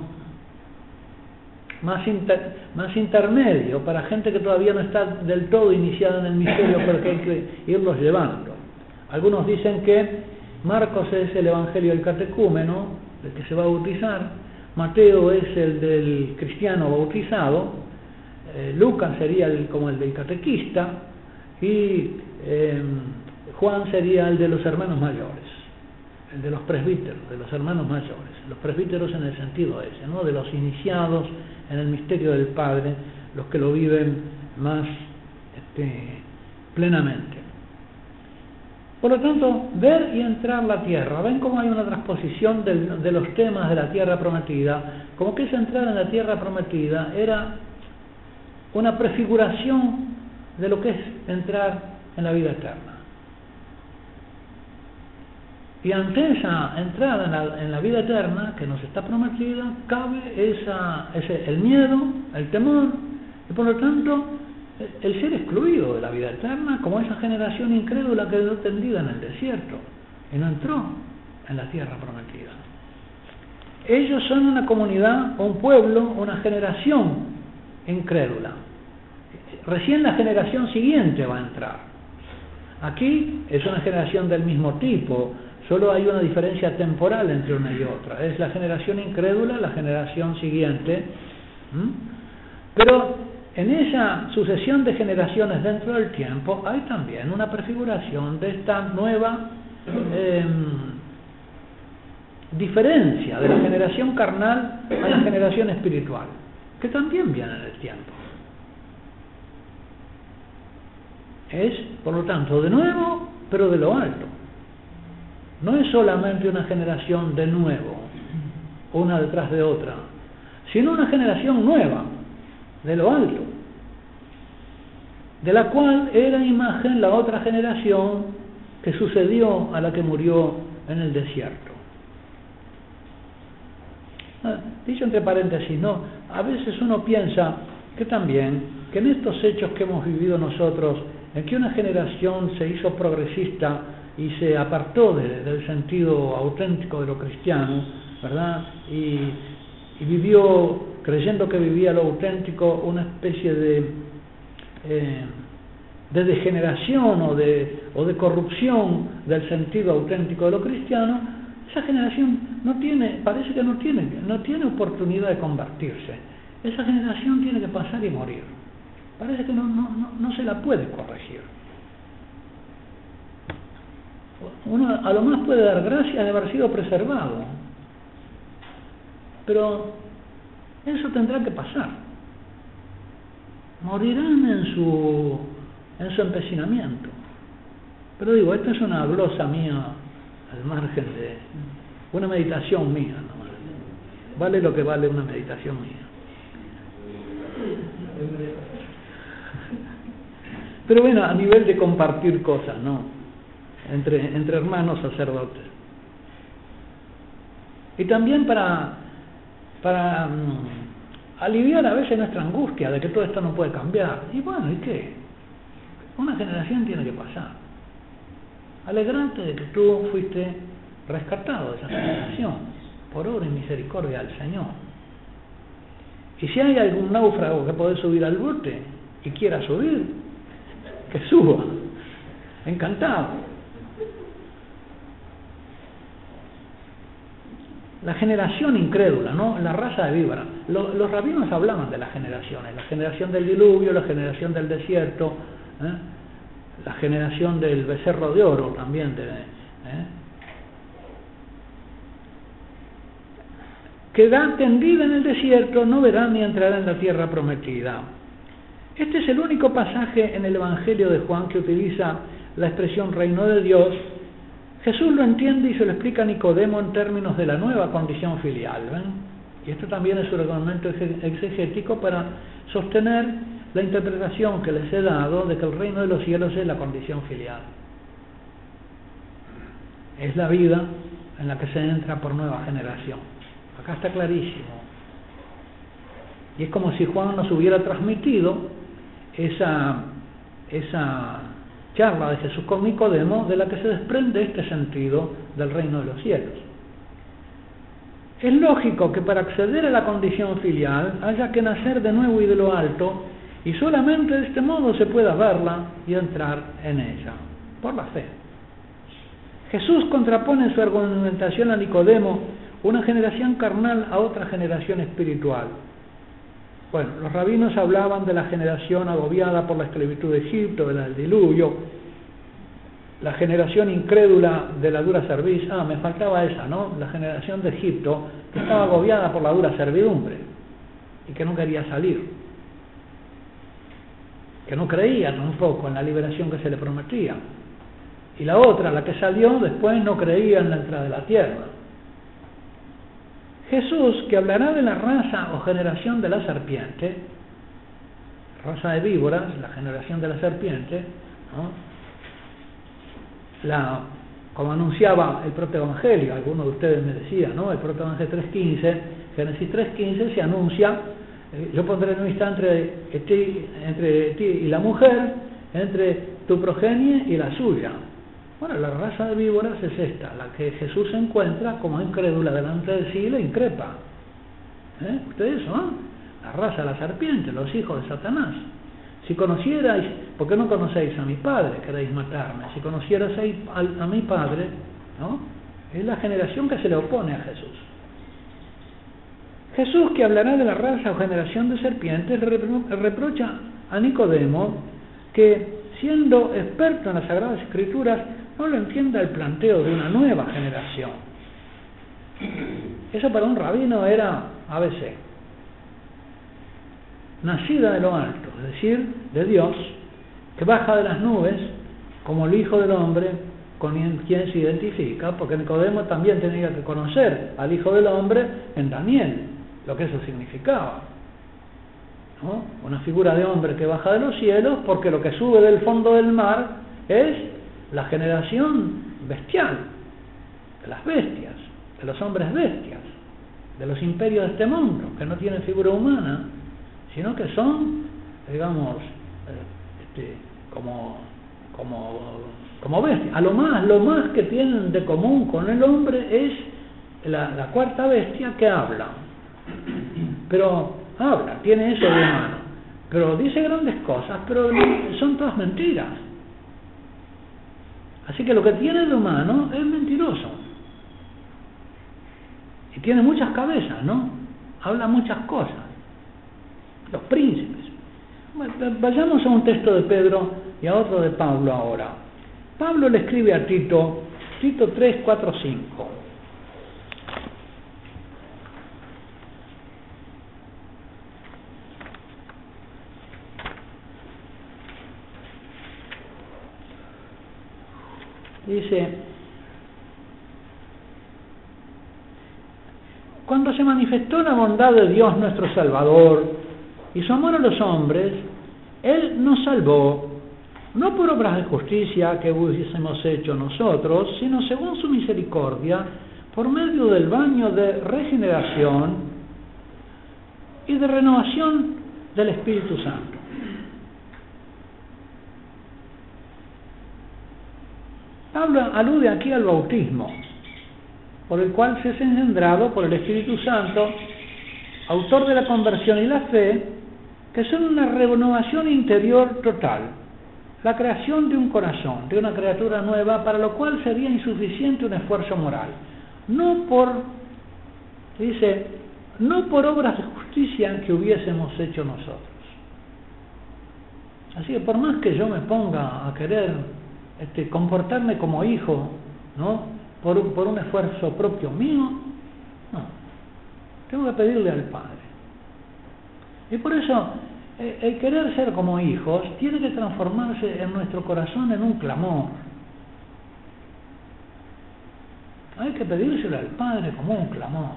más, inter, más intermedio, para gente que todavía no está del todo iniciada en el misterio, porque hay que irlos llevando. Algunos dicen que Marcos es el evangelio del catecúmeno, el que se va a bautizar, Mateo es el del cristiano bautizado, eh, Lucas sería el, como el del catequista, y eh, Juan sería el de los hermanos mayores, el de los presbíteros, de los hermanos mayores, los presbíteros en el sentido ese, ¿no? De los iniciados en el misterio del Padre, los que lo viven más este, plenamente. Por lo tanto, ver y entrar la tierra. ¿Ven cómo hay una transposición del, de los temas de la tierra prometida? Como que esa entrada en la tierra prometida era una prefiguración de lo que es entrar en la vida eterna. Y ante esa entrada en la, en la vida eterna que nos está prometida, cabe esa, ese, el miedo, el temor, y por lo tanto el ser excluido de la vida eterna, como esa generación incrédula que quedó tendida en el desierto y no entró en la tierra prometida. Ellos son una comunidad, un pueblo, una generación incrédula. Recién la generación siguiente va a entrar. Aquí es una generación del mismo tipo, solo hay una diferencia temporal entre una y otra. Es la generación incrédula, la generación siguiente. ¿Mm? Pero en esa sucesión de generaciones dentro del tiempo hay también una prefiguración de esta nueva eh, diferencia de la generación carnal a la generación espiritual, que también viene en el tiempo. Es, por lo tanto, de nuevo, pero de lo alto. No es solamente una generación de nuevo, una detrás de otra, sino una generación nueva, de lo alto, de la cual era imagen la otra generación que sucedió a la que murió en el desierto. Ah, dicho entre paréntesis, no, a veces uno piensa que también, que en estos hechos que hemos vivido nosotros, en que una generación se hizo progresista y se apartó de, del sentido auténtico de lo cristiano, ¿verdad? Y, y vivió, creyendo que vivía lo auténtico, una especie de, eh, de degeneración o de, o de corrupción del sentido auténtico de lo cristiano. Esa generación no tiene, parece que no tiene, no tiene oportunidad de convertirse. Esa generación tiene que pasar y morir. Parece que no, no, no, no se la puede corregir. Uno a lo más puede dar gracias de haber sido preservado, pero eso tendrá que pasar. Morirán en su, en su empecinamiento. Pero digo, esta es una glosa mía al margen de una meditación mía, ¿no? Vale lo que vale una meditación mía. Pero bueno, a nivel de compartir cosas, ¿no? Entre, entre hermanos sacerdotes. Y también para, para um, aliviar a veces nuestra angustia de que todo esto no puede cambiar. Y bueno, ¿y qué? Una generación tiene que pasar. Alegrante de que tú fuiste rescatado de esa generación, por obra y misericordia del Señor. Y si hay algún náufrago que puede subir al bote y quiera subir, que suba, encantado. La generación incrédula, ¿no? La raza de víbora. Los, los rabinos hablaban de las generaciones, la generación del diluvio, la generación del desierto, ¿eh? La generación del becerro de oro también, de, ¿eh? Queda tendida en el desierto, no verá ni entrará en la tierra prometida. Este es el único pasaje en el Evangelio de Juan que utiliza la expresión reino de Dios. Jesús lo entiende y se lo explica a Nicodemo en términos de la nueva condición filial, ¿ven? Y esto también es un argumento exegético para sostener la interpretación que les he dado de que el reino de los cielos es la condición filial. Es la vida en la que se entra por nueva generación. Acá está clarísimo. Y es como si Juan nos hubiera transmitido esa, esa charla de Jesús con Nicodemo, de la que se desprende este sentido del reino de los cielos. Es lógico que para acceder a la condición filial haya que nacer de nuevo y de lo alto, y solamente de este modo se pueda verla y entrar en ella, por la fe. Jesús contrapone en su argumentación a Nicodemo una generación carnal a otra generación espiritual. Bueno, los rabinos hablaban de la generación agobiada por la esclavitud de Egipto, de la del diluvio, la generación incrédula de la dura cerviz. Ah, me faltaba esa, ¿no? La generación de Egipto, que estaba agobiada por la dura servidumbre y que no quería salir, que no creía tampoco en la liberación que se le prometía. Y la otra, la que salió después, no creía en la entrada de la tierra. Jesús, que hablará de la raza o generación de la serpiente, raza de víboras, la generación de la serpiente, ¿no? La, como anunciaba el propio Evangelio, algunos de ustedes me decían, ¿no? El propio Evangelio tres quince, Génesis tres quince se anuncia, eh, yo pondré enemistad entre ti, entre ti y la mujer, entre tu progenie y la suya. Bueno, la raza de víboras es esta, la que Jesús encuentra como incrédula delante de sí y le increpa. ¿Eh? Ustedes son la raza de la serpiente, los hijos de Satanás. Si conocierais, ¿por qué no conocéis a mi Padre? Queréis matarme. Si conocierais a, a mi Padre, ¿no? Es la generación que se le opone a Jesús. Jesús, que hablará de la raza o generación de serpientes, repro, reprocha a Nicodemo que, siendo experto en las Sagradas Escrituras, no lo entienda el planteo de una nueva generación. Eso para un rabino era A B C. Nacida de lo alto, es decir, de Dios, que baja de las nubes como el Hijo del Hombre, con quien se identifica, porque Nicodemo también tenía que conocer al Hijo del Hombre en Daniel, lo que eso significaba, ¿no? Una figura de hombre que baja de los cielos, porque lo que sube del fondo del mar es la generación bestial, de las bestias, de los hombres bestias, de los imperios de este mundo, que no tienen figura humana, sino que son, digamos, este, como, como, como bestias. A lo más, lo más que tienen de común con el hombre es la, la cuarta bestia, que habla. Pero habla, tiene eso de humano, pero dice grandes cosas, pero son todas mentiras. Así que lo que tiene de humano es mentiroso. Y tiene muchas cabezas, ¿no? Habla muchas cosas. Los príncipes. Bueno, vayamos a un texto de Pedro y a otro de Pablo ahora. Pablo le escribe a Tito, Tito tres, cuatro, cinco. Dice: cuando se manifestó la bondad de Dios nuestro Salvador y su amor a los hombres, Él nos salvó, no por obras de justicia que hubiésemos hecho nosotros, sino según su misericordia, por medio del baño de regeneración y de renovación del Espíritu Santo. Pablo alude aquí al bautismo, por el cual se es engendrado por el Espíritu Santo, autor de la conversión y la fe, que son una renovación interior total, la creación de un corazón, de una criatura nueva, para lo cual sería insuficiente un esfuerzo moral, no por, dice, no por obras de justicia que hubiésemos hecho nosotros. Así que por más que yo me ponga a querer Este, comportarme como hijo, ¿no? Por, por un esfuerzo propio mío, no, tengo que pedirle al Padre. Y por eso eh, el querer ser como hijos tiene que transformarse en nuestro corazón en un clamor. Hay que pedírselo al Padre como un clamor.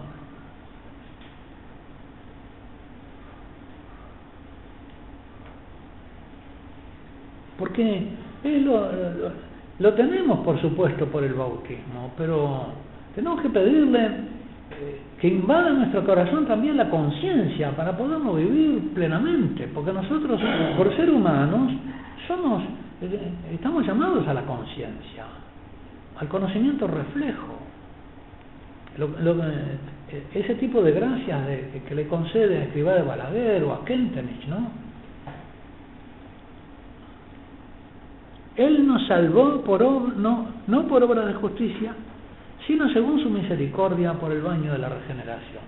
Porque Lo, lo, lo tenemos, por supuesto, por el bautismo, pero tenemos que pedirle que invada nuestro corazón también la conciencia para poderlo vivir plenamente, porque nosotros, por ser humanos, somos, estamos llamados a la conciencia, al conocimiento reflejo. Lo, lo, ese tipo de gracias de, que le concede a Escrivá de Balaguer o a Kentenich, ¿no? Él nos salvó por ob, no, no por obra de justicia, sino según su misericordia por el baño de la regeneración.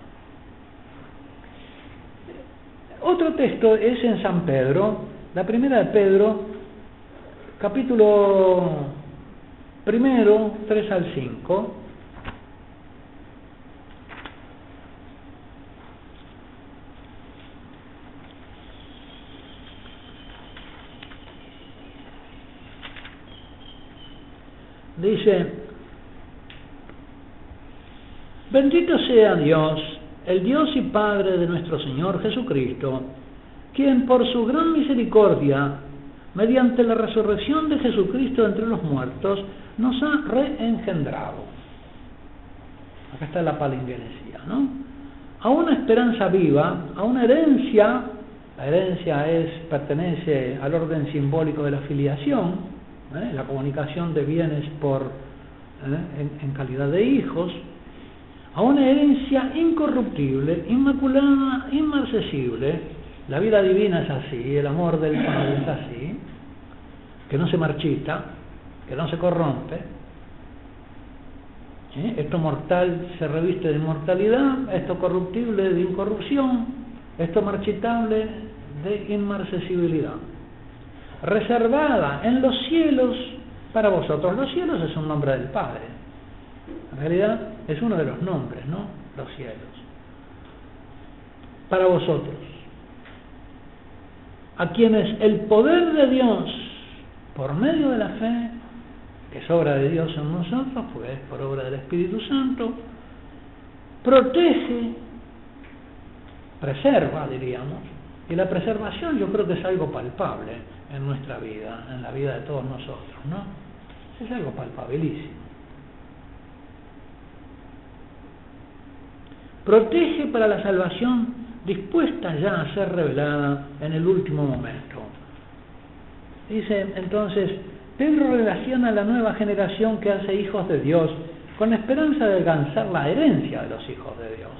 Otro texto es en San Pedro, la primera de Pedro, capítulo primero, tres al cinco. Dice: bendito sea Dios, el Dios y Padre de nuestro Señor Jesucristo, quien por su gran misericordia, mediante la resurrección de Jesucristo entre los muertos, nos ha reengendrado. Acá está la palingenesia, ¿no? A una esperanza viva, a una herencia. La herencia es, pertenece al orden simbólico de la filiación, ¿eh? La comunicación de bienes por, ¿eh? en, en calidad de hijos, a una herencia incorruptible, inmaculada, inmarcesible. La vida divina es así, el amor del Padre es así, que no se marchita, que no se corrompe. ¿Sí? Esto mortal se reviste de inmortalidad, esto corruptible de incorrupción, esto marchitable de inmarcesibilidad. Reservada en los cielos para vosotros. Los cielos es un nombre del Padre. En realidad es uno de los nombres, ¿no? Los cielos. Para vosotros, a quienes el poder de Dios, por medio de la fe, que es obra de Dios en nosotros, pues es por obra del Espíritu Santo, protege, preserva, diríamos, y la preservación yo creo que es algo palpable en nuestra vida, en la vida de todos nosotros, ¿no? Es algo palpabilísimo. Protege para la salvación dispuesta ya a ser revelada en el último momento. Dice entonces, Pedro relaciona a la nueva generación que hace hijos de Dios con la esperanza de alcanzar la herencia de los hijos de Dios,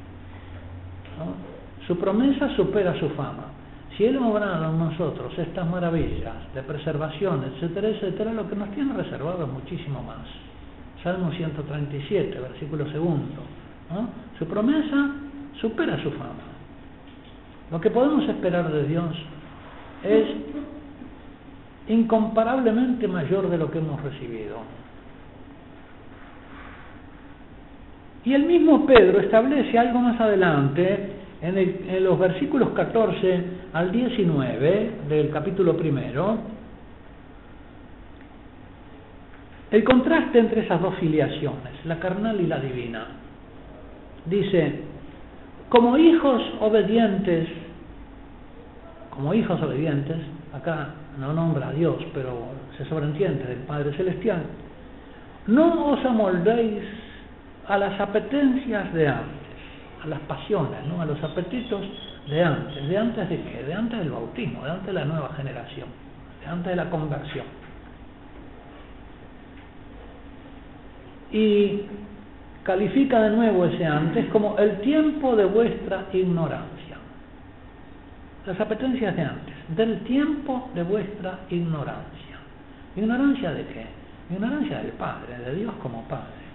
¿no? Su promesa supera su fama. Si Él ha obrado en nosotros estas maravillas de preservación, etcétera, etcétera, lo que nos tiene reservado es muchísimo más. Salmo ciento treinta y siete, versículo segundo, ¿no? Su promesa supera su fama. Lo que podemos esperar de Dios es incomparablemente mayor de lo que hemos recibido. Y el mismo Pedro establece algo más adelante, en, el, en los versículos catorce al diecinueve del capítulo primero, el contraste entre esas dos filiaciones, la carnal y la divina. Dice: como hijos obedientes, como hijos obedientes, acá no nombra a Dios, pero se sobreentiende del Padre Celestial, no os amoldéis a las apetencias de antes, a las pasiones, ¿no? A los apetitos de antes. ¿De antes de qué? De antes del bautismo, de antes de la nueva generación, de antes de la conversión. Y califica de nuevo ese antes como el tiempo de vuestra ignorancia. Las apetencias de antes, del tiempo de vuestra ignorancia. ¿Ignorancia de qué? Ignorancia del Padre, de Dios como Padre.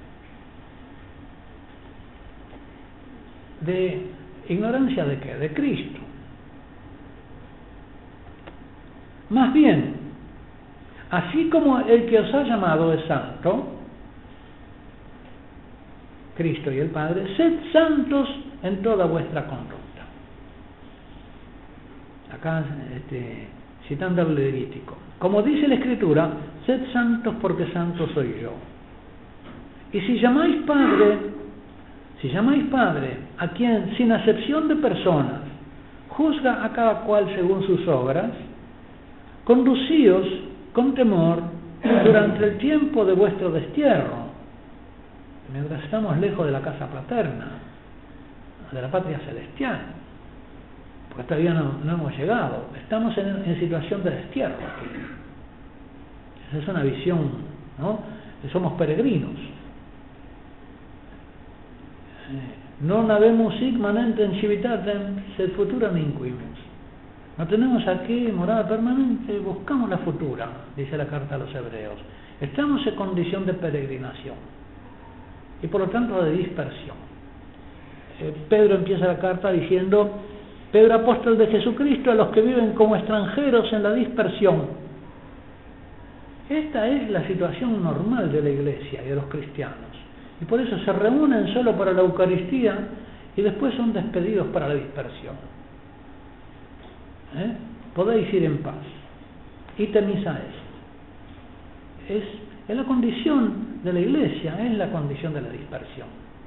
De ignorancia de qué? De Cristo. Más bien, así como el que os ha llamado es santo, Cristo y el Padre, sed santos en toda vuestra conducta. Acá, este, citando al Levítico, como dice la Escritura, sed santos porque santo soy yo. Y si llamáis Padre, si llamáis Padre a quien, sin acepción de personas, juzga a cada cual según sus obras, conducíos con temor durante el tiempo de vuestro destierro. mientras estamos lejos de la casa paterna, de la patria celestial, porque todavía no, no hemos llegado, estamos en, en situación de destierro aquí. Esa es una visión, ¿no? Que somos peregrinos. Non habemus sic manentem civitatem, sed futura inquimus. No tenemos aquí morada permanente, buscamos la futura, dice la carta a los hebreos. Estamos en condición de peregrinación y por lo tanto de dispersión. Eh, Pedro empieza la carta diciendo: Pedro, apóstol de Jesucristo, a los que viven como extranjeros en la dispersión. Esta es la situación normal de la iglesia y de los cristianos. Y por eso se reúnen solo para la Eucaristía y después son despedidos para la dispersión. ¿Eh? Podéis ir en paz. Ite misa est. Es, es la condición de la iglesia, es la condición de la dispersión.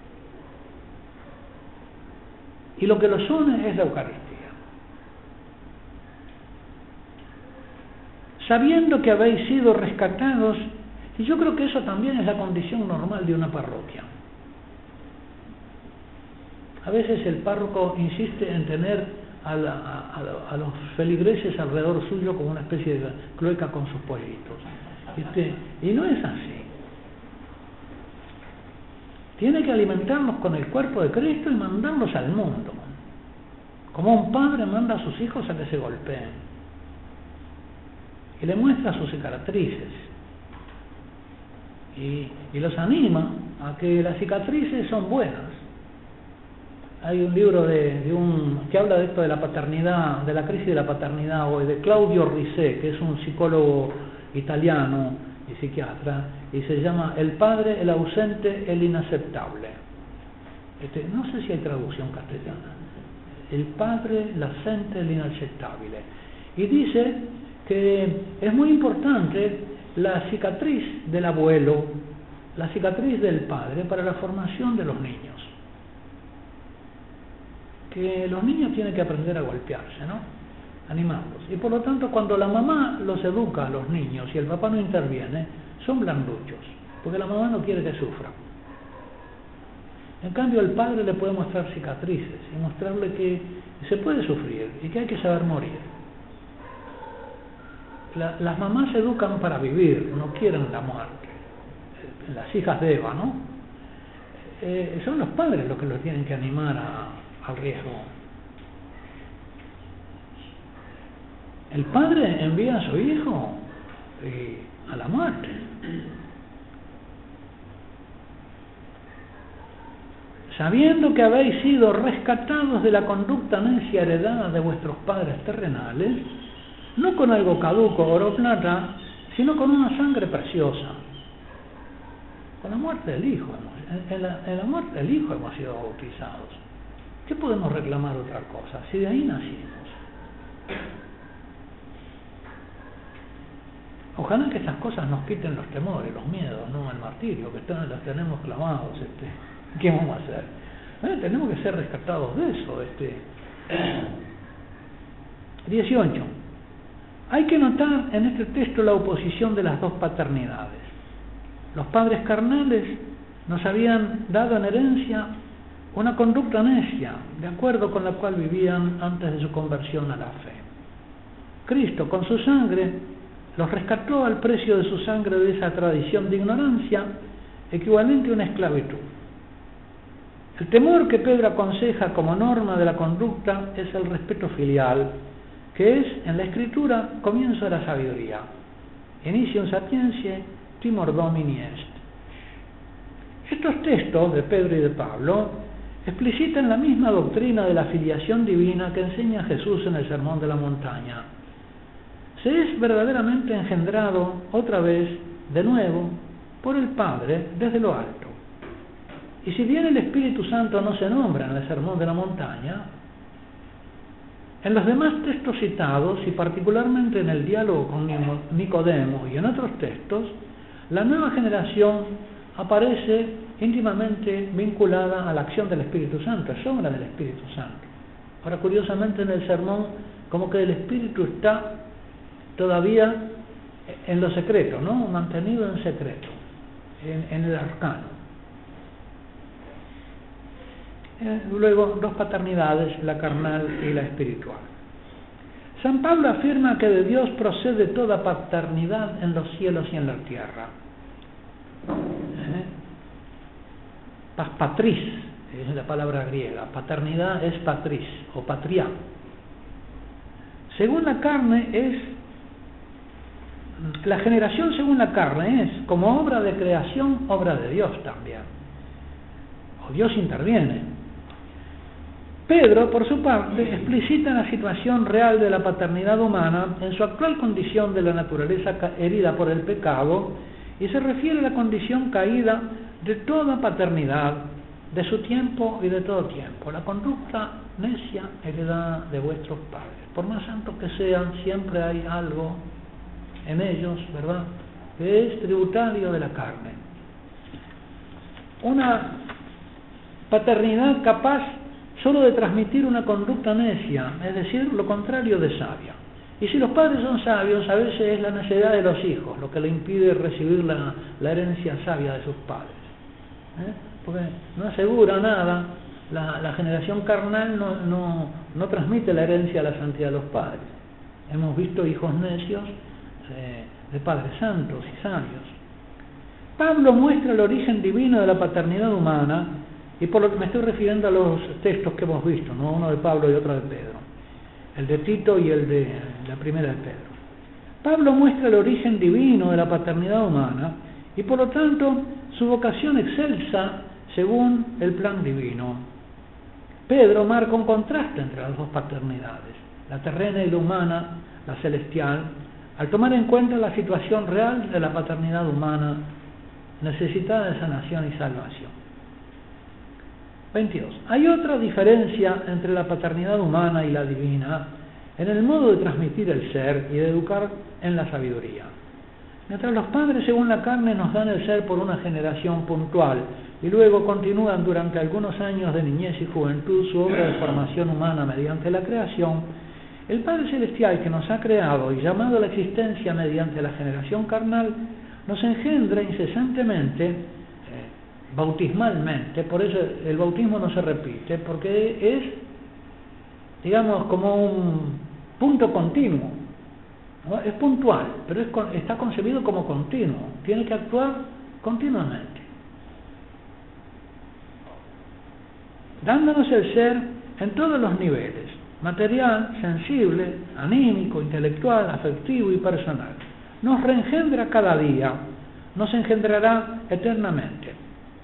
Y lo que los une es la Eucaristía. Sabiendo que habéis sido rescatados. Y yo creo que eso también es la condición normal de una parroquia. A veces el párroco insiste en tener a, la, a, a los feligreses alrededor suyo como una especie de cloaca con sus pollitos. ¿Viste? Y no es así. Tiene que alimentarlos con el cuerpo de Cristo y mandarlos al mundo. Como un padre manda a sus hijos a que se golpeen. Y le muestra sus cicatrices. Y, y los anima a que las cicatrices son buenas. Hay un libro de, de un que habla de esto de la paternidad, de la crisis de la paternidad hoy, de Claudio Risè, que es un psicólogo italiano y psiquiatra, y se llama El padre, el ausente, el inaceptable. Este, no sé si hay traducción castellana. El padre, el ausente, el inaceptable. Y dice que es muy importante la cicatriz del abuelo, la cicatriz del padre para la formación de los niños. Que los niños tienen que aprender a golpearse, ¿no? Animarlos. Y por lo tanto, cuando la mamá los educa a los niños y el papá no interviene, son blanduchos, porque la mamá no quiere que sufran. En cambio, el padre le puede mostrar cicatrices y mostrarle que se puede sufrir y que hay que saber morir. La, las mamás se educan para vivir, no quieren la muerte. Las hijas de Eva, ¿no? Eh, son los padres los que los tienen que animar a, al riesgo. El padre envía a su hijo eh, a la muerte. Sabiendo que habéis sido rescatados de la conducta necia heredada de vuestros padres terrenales, no con algo caduco, oro o plata, sino con una sangre preciosa. Con la muerte del Hijo, en la, en la muerte del Hijo hemos sido bautizados. ¿Qué podemos reclamar otra cosa? Si de ahí nacimos. Ojalá que estas cosas nos quiten los temores, los miedos, no el martirio, que están, los tenemos clavados. Este, ¿qué vamos a hacer? Eh, tenemos que ser rescatados de eso. Este. dieciocho. Hay que notar en este texto la oposición de las dos paternidades. Los padres carnales nos habían dado en herencia una conducta necia, de acuerdo con la cual vivían antes de su conversión a la fe. Cristo, con su sangre, los rescató al precio de su sangre de esa tradición de ignorancia, equivalente a una esclavitud. El temor que Pedro aconseja como norma de la conducta es el respeto filial, que es, en la Escritura, comienzo de la sabiduría. Initium sapientiae, timor domini est. Estos textos de Pedro y de Pablo explicitan la misma doctrina de la filiación divina que enseña Jesús en el Sermón de la Montaña. Se es verdaderamente engendrado otra vez, de nuevo, por el Padre desde lo alto. Y si bien el Espíritu Santo no se nombra en el Sermón de la Montaña, en los demás textos citados, y particularmente en el diálogo con Nicodemo y en otros textos, la nueva generación aparece íntimamente vinculada a la acción del Espíritu Santo, es obra del Espíritu Santo. Ahora, curiosamente, en el sermón, como que el Espíritu está todavía en lo secreto, ¿no? Mantenido en secreto, en, en el arcano. Eh, luego, dos paternidades, la carnal y la espiritual. San Pablo afirma que de Dios procede toda paternidad en los cielos y en la tierra. ¿Eh? Patris es la palabra griega, paternidad es patris o patria. Según la carne es, la generación según la carne es, como obra de creación, obra de Dios también. O Dios interviene. Pedro, por su parte, explicita la situación real de la paternidad humana en su actual condición de la naturaleza herida por el pecado y se refiere a la condición caída de toda paternidad, de su tiempo y de todo tiempo. La conducta necia heredada de vuestros padres. Por más santos que sean, siempre hay algo en ellos, ¿verdad?, que es tributario de la carne. Una paternidad capaz solo de transmitir una conducta necia, es decir, lo contrario de sabia. Y si los padres son sabios, a veces es la necedad de los hijos lo que le impide recibir la, la herencia sabia de sus padres. ¿Eh? Porque no asegura nada, la, la generación carnal no, no, no transmite la herencia a la santidad de los padres. Hemos visto hijos necios eh, de padres santos y sabios. Pablo muestra el origen divino de la paternidad humana, y por lo que me estoy refiriendo a los textos que hemos visto, ¿no? Uno de Pablo y otro de Pedro, el de Tito y el de la primera de Pedro. Pablo muestra el origen divino de la paternidad humana y por lo tanto su vocación excelsa según el plan divino. Pedro marca un contraste entre las dos paternidades, la terrena y la humana, la celestial, al tomar en cuenta la situación real de la paternidad humana necesitada de sanación y salvación. veintidós. Hay otra diferencia entre la paternidad humana y la divina en el modo de transmitir el ser y de educar en la sabiduría. Mientras los padres según la carne nos dan el ser por una generación puntual y luego continúan durante algunos años de niñez y juventud su obra de formación humana mediante la creación, el Padre Celestial que nos ha creado y llamado a la existencia mediante la generación carnal nos engendra incesantemente, bautismalmente. Por eso el bautismo no se repite, porque es, digamos, como un punto continuo, ¿no? Es puntual, pero es, está concebido como continuo, tiene que actuar continuamente, dándonos el ser en todos los niveles: material, sensible, anímico, intelectual, afectivo y personal. Nos reengendra cada día, nos engendrará eternamente.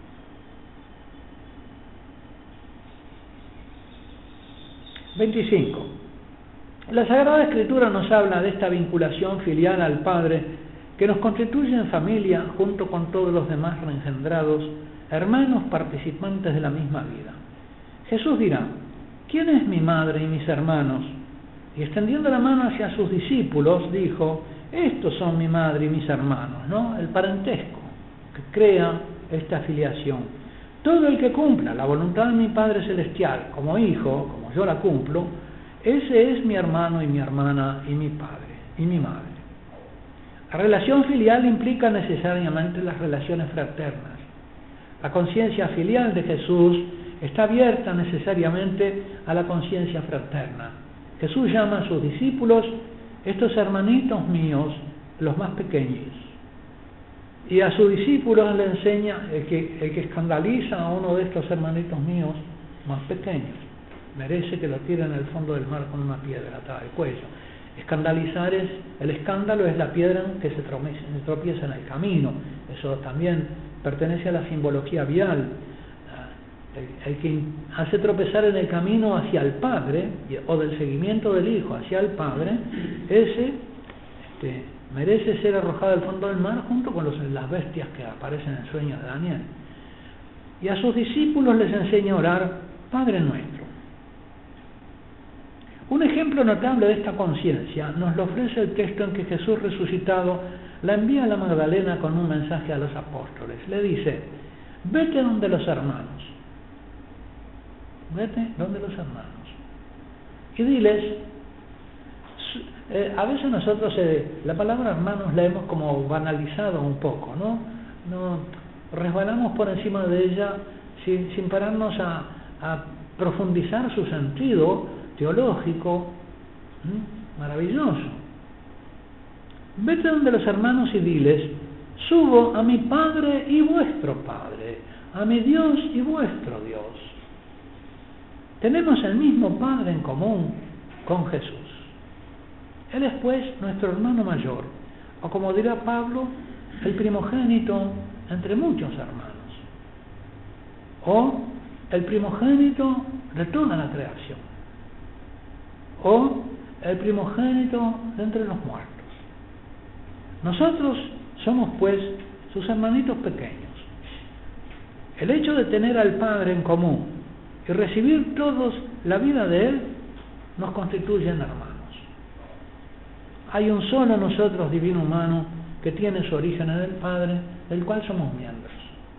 veinticinco. La Sagrada Escritura nos habla de esta vinculación filial al Padre que nos constituye en familia junto con todos los demás reengendrados, hermanos participantes de la misma vida. Jesús dirá: ¿quién es mi madre y mis hermanos? Y extendiendo la mano hacia sus discípulos, dijo: estos son mi madre y mis hermanos, ¿no? El parentesco que crea esta filiación. Todo el que cumpla la voluntad de mi Padre Celestial como hijo, como yo la cumplo, ese es mi hermano y mi hermana y mi padre y mi madre. La relación filial implica necesariamente las relaciones fraternas. La conciencia filial de Jesús está abierta necesariamente a la conciencia fraterna. Jesús llama a sus discípulos estos hermanitos míos, los más pequeños. Y a sus discípulos le enseña el que, el que escandaliza a uno de estos hermanitos míos más pequeños, merece que lo tiren en el fondo del mar con una piedra atada al cuello. Escandalizar es, el escándalo es la piedra que se tropieza, se tropieza en el camino. Eso también pertenece a la simbología vial. El, el que hace tropezar en el camino hacia el Padre, o del seguimiento del Hijo hacia el Padre, ese este, merece ser arrojado al fondo del mar junto con los, las bestias que aparecen en el sueño de Daniel. Y a sus discípulos les enseña a orar: Padre nuestro. Un ejemplo notable de esta conciencia nos lo ofrece el texto en que Jesús resucitado la envía a la Magdalena con un mensaje a los apóstoles. Le dice: vete donde los hermanos, vete donde los hermanos, y diles, eh, a veces nosotros eh, la palabra hermanos la hemos como banalizado un poco, ¿no? No resbalamos por encima de ella sin, sin pararnos a, a profundizar su sentido teológico. ¿Mm? Maravilloso. Vete donde los hermanos y diles: subo a mi Padre y vuestro Padre, a mi Dios y vuestro Dios. Tenemos el mismo Padre en común con Jesús. Él es pues nuestro hermano mayor, o como dirá Pablo, el primogénito entre muchos hermanos, o el primogénito de toda la creación, o el primogénito de entre los muertos. Nosotros somos pues sus hermanitos pequeños. El hecho de tener al Padre en común y recibir todos la vida de Él nos constituyen hermanos. Hay un solo nosotros, divino humano, que tiene su origen en el Padre, del cual somos miembros.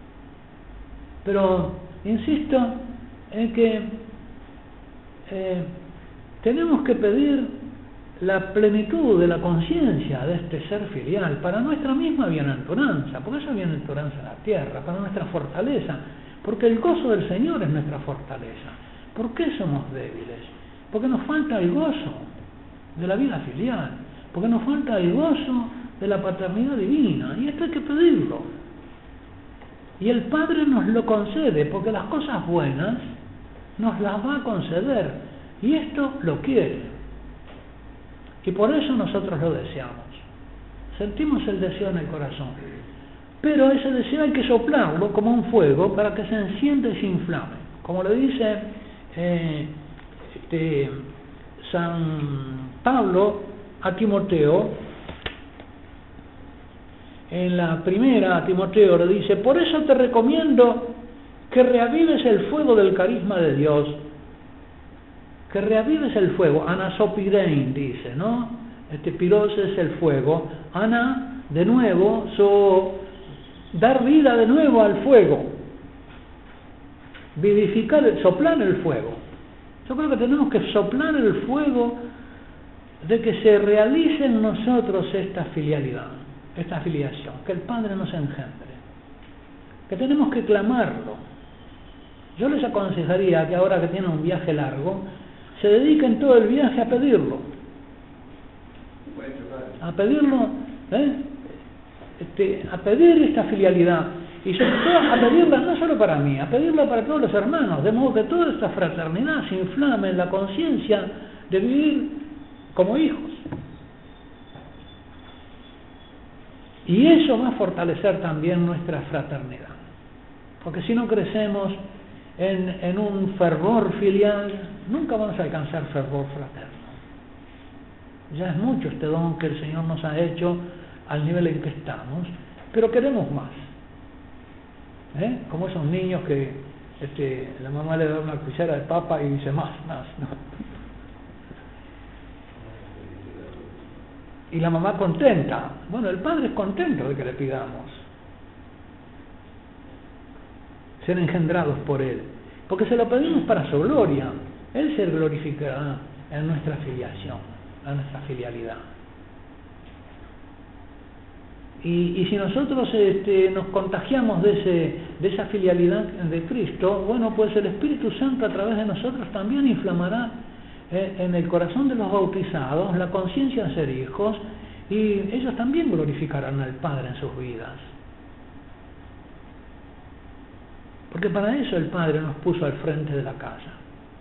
Pero insisto en que eh, tenemos que pedir la plenitud de la conciencia de este ser filial para nuestra misma bienaventuranza, porque esa bienaventuranza en la tierra, para nuestra fortaleza, porque el gozo del Señor es nuestra fortaleza. ¿Por qué somos débiles? Porque nos falta el gozo de la vida filial, porque nos falta el gozo de la paternidad divina, y esto hay que pedirlo. Y el Padre nos lo concede, porque las cosas buenas nos las va a conceder, y esto lo quiere. Y por eso nosotros lo deseamos. Sentimos el deseo en el corazón. Pero ese deseo hay que soplarlo como un fuego para que se encienda y se inflame. Como le dice eh, este, San Pablo a Timoteo, en la primera a Timoteo le dice: por eso te recomiendo que reavives el fuego del carisma de Dios. Que reavives el fuego, anasopirein dice, ¿no? Este piros es el fuego, ana, de nuevo, so, dar vida de nuevo al fuego, vivificar, soplar el fuego. Yo creo que tenemos que soplar el fuego de que se realice en nosotros esta filialidad, esta filiación, que el Padre nos engendre, que tenemos que clamarlo. Yo les aconsejaría que ahora que tienen un viaje largo, se dediquen todo el viaje a pedirlo, a pedirlo, ¿eh? este, a pedir esta filialidad, y sobre todo a pedirla no solo para mí, a pedirla para todos los hermanos, de modo que toda esta fraternidad se inflame en la conciencia de vivir como hijos. Y eso va a fortalecer también nuestra fraternidad, porque si no crecemos En, en un fervor filial, nunca vamos a alcanzar fervor fraterno. Ya es mucho este don que el Señor nos ha hecho al nivel en que estamos, pero queremos más. ¿Eh? Como esos niños que este, la mamá le da una cuchara de papa y dice más, más, ¿no? Y la mamá contenta. Bueno, el Padre es contento de que le pidamos ser engendrados por Él, porque se lo pedimos para su gloria. Él se glorificará en nuestra filiación, en nuestra filialidad. Y, y si nosotros este, nos contagiamos de, ese, de esa filialidad de Cristo, bueno, pues el Espíritu Santo a través de nosotros también inflamará eh, en el corazón de los bautizados la conciencia de ser hijos, y ellos también glorificarán al Padre en sus vidas. Porque para eso el Padre nos puso al frente de la casa.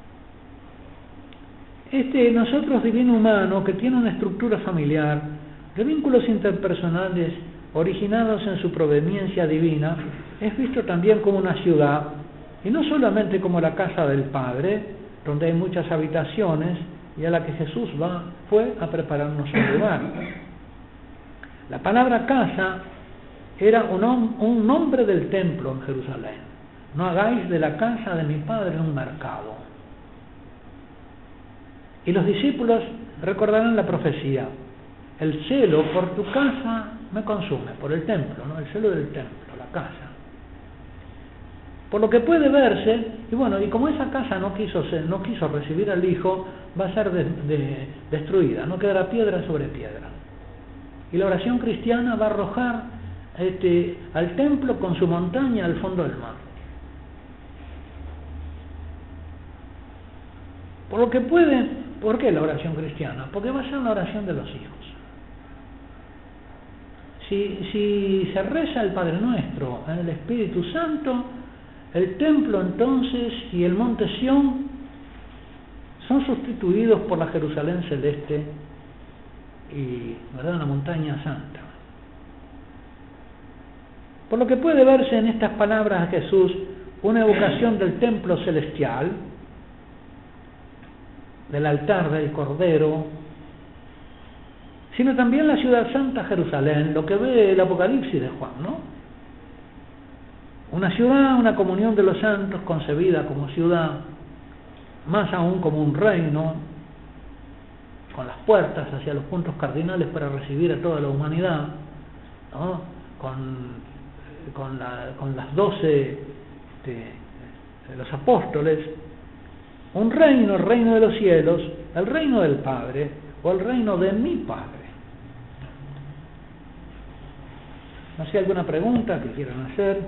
Este nosotros, divino humano, que tiene una estructura familiar, de vínculos interpersonales originados en su proveniencia divina, es visto también como una ciudad, y no solamente como la casa del Padre, donde hay muchas habitaciones, y a la que Jesús va, fue a prepararnos un lugar. La palabra casa era un, un nombre del templo en Jerusalén. No hagáis de la casa de mi Padre un mercado. Y los discípulos recordarán la profecía: el celo por tu casa me consume, por el templo, ¿no? El celo del templo, la casa. Por lo que puede verse, y bueno, y como esa casa no quiso ser, no quiso recibir al Hijo, va a ser de, de, destruida, no quedará piedra sobre piedra. Y la oración cristiana va a arrojar este, al templo con su montaña al fondo del mar. Por lo que puede, ¿por qué la oración cristiana? Porque va a ser la oración de los hijos. Si, si se reza el Padre Nuestro en el Espíritu Santo, el templo entonces y el monte Sión son sustituidos por la Jerusalén celeste y, ¿verdad?, la montaña santa. Por lo que puede verse en estas palabras de Jesús una evocación del templo celestial, del altar del Cordero, sino también la ciudad santa Jerusalén, lo que ve el Apocalipsis de Juan, ¿no? Una ciudad, una comunión de los santos concebida como ciudad, más aún como un reino, con las puertas hacia los puntos cardinales para recibir a toda la humanidad, ¿no? Con Con, la, con las doce de, de los apóstoles, un reino, el reino de los cielos, el reino del Padre o el reino de mi Padre. No sé, alguna pregunta que quieran hacer.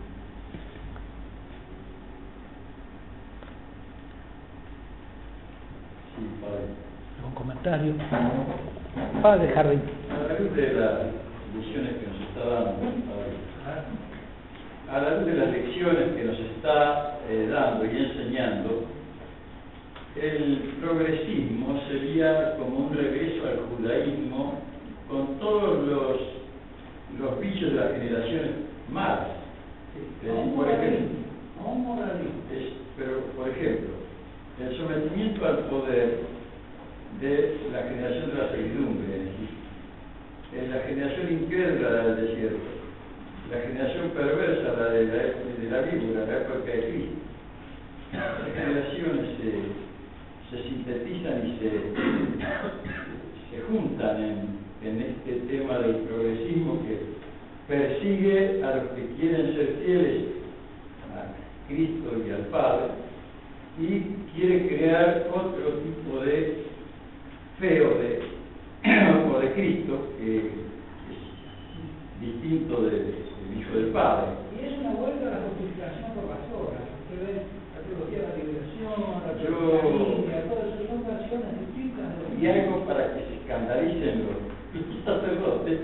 Sí, padre. ¿Algún comentario? Padre Jardín. A la luz de las lecciones que nos está dando, padre, a la luz de las lecciones que nos está eh, dando y enseñando, el progresismo sería como un regreso al judaísmo con todos los, los vicios de las generaciones malas. Sí, no, por ejemplo, no moralismo. Es, pero, por ejemplo, el sometimiento al poder de la generación de la servidumbre en Egipto, en la generación incrédula del desierto, la generación perversa, la de la, de la víbora, la época de Cristo. Las generaciones se, se sintetizan y se, se juntan en, en este tema del progresismo que persigue a los que quieren ser fieles a Cristo y al Padre y quiere crear otro tipo de fe o de, o de Cristo que es distinto de Hijo del Padre. Y es una vuelta a la justificación por las obras. Usted ve la teología de la liberación, la Yo... teología, todas esas son versiones distintas. De... Y algo para que se escandalicen los sacerdotes.